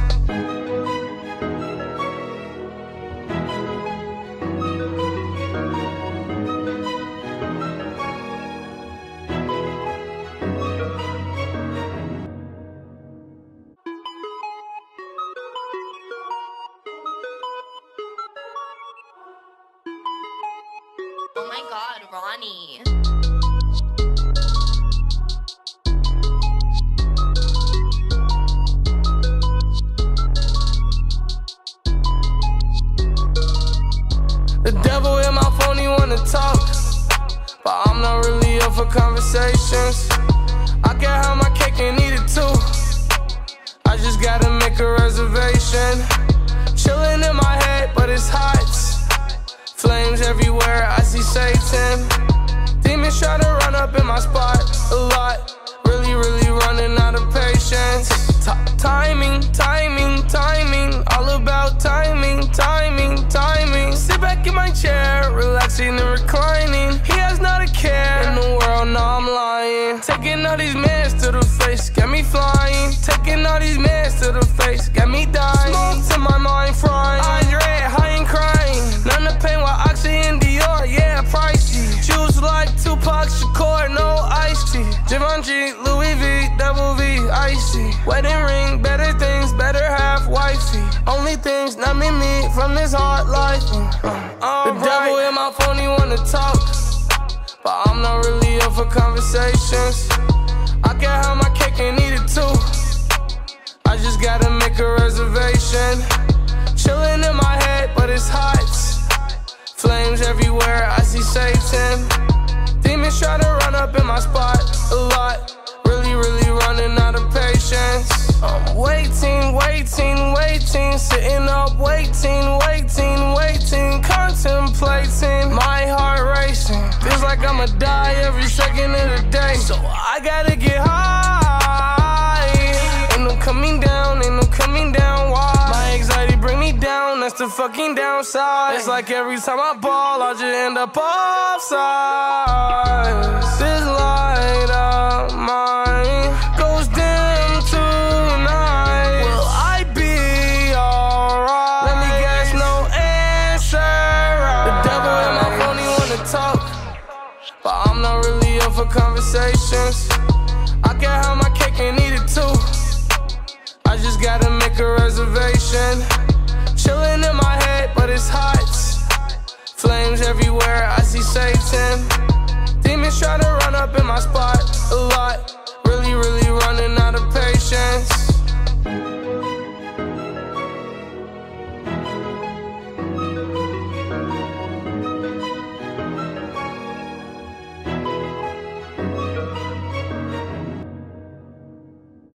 [SPEAKER 1] Oh my god, Ronnie.
[SPEAKER 2] The devil in my phone, he wanna talk, but I'm not really up for conversations. I can have my cake and eat it too. I just gotta make a reservation. Chillin' in my head, but it's hot. Flames everywhere, I see Satan. Demons try to run up in my spot a lot. Really, really running out of patience. Timing, timing, timing. All about timing, timing, timing. Sit back in my chair, relaxing and reclining. He has not a care in the world, no, I'm lying. Taking all these mans to the face, got me flying. Taking all these mans to the face, got me dying. Smoke to my mind frying. Andre, high and crying. None of pain while Oxy and Dior, yeah, pricey. Juice like Tupac Shakur, no iced tea. Givenchy, Louis V, double V, icy. Wedding ring, better things, better half wifey. Only things not me from this hard life. The devil in my phone, he wanna talk, but I'm not really up for conversations. I can have my cake and eat it too. I just gotta make a reservation. Chillin' in my head, but it's hot. Flames everywhere, I see Satan. Demons try to run up in my spot a lot. Really, really running out of patience. I'm waiting, waiting, waiting. Sitting up, waiting, waiting, waiting. Contemplating, my heart racing. Feels like I'ma die every second of the day. So I gotta get high. Ain't no coming down, ain't no coming down. Why? My anxiety bring me down, that's the fucking downside. It's like every time I ball, I just end up offside. This light of mine goes dim tonight. Will I be alright? Let me guess, no answer. The devil in my phone, he wanna talk, but I'm not really up for conversations. I can have my cake and eat it too. I just gotta make a reservation. Chillin' in my head, but it's hot. Flames everywhere, I see Satan. Demons try to run up in my spot a lot.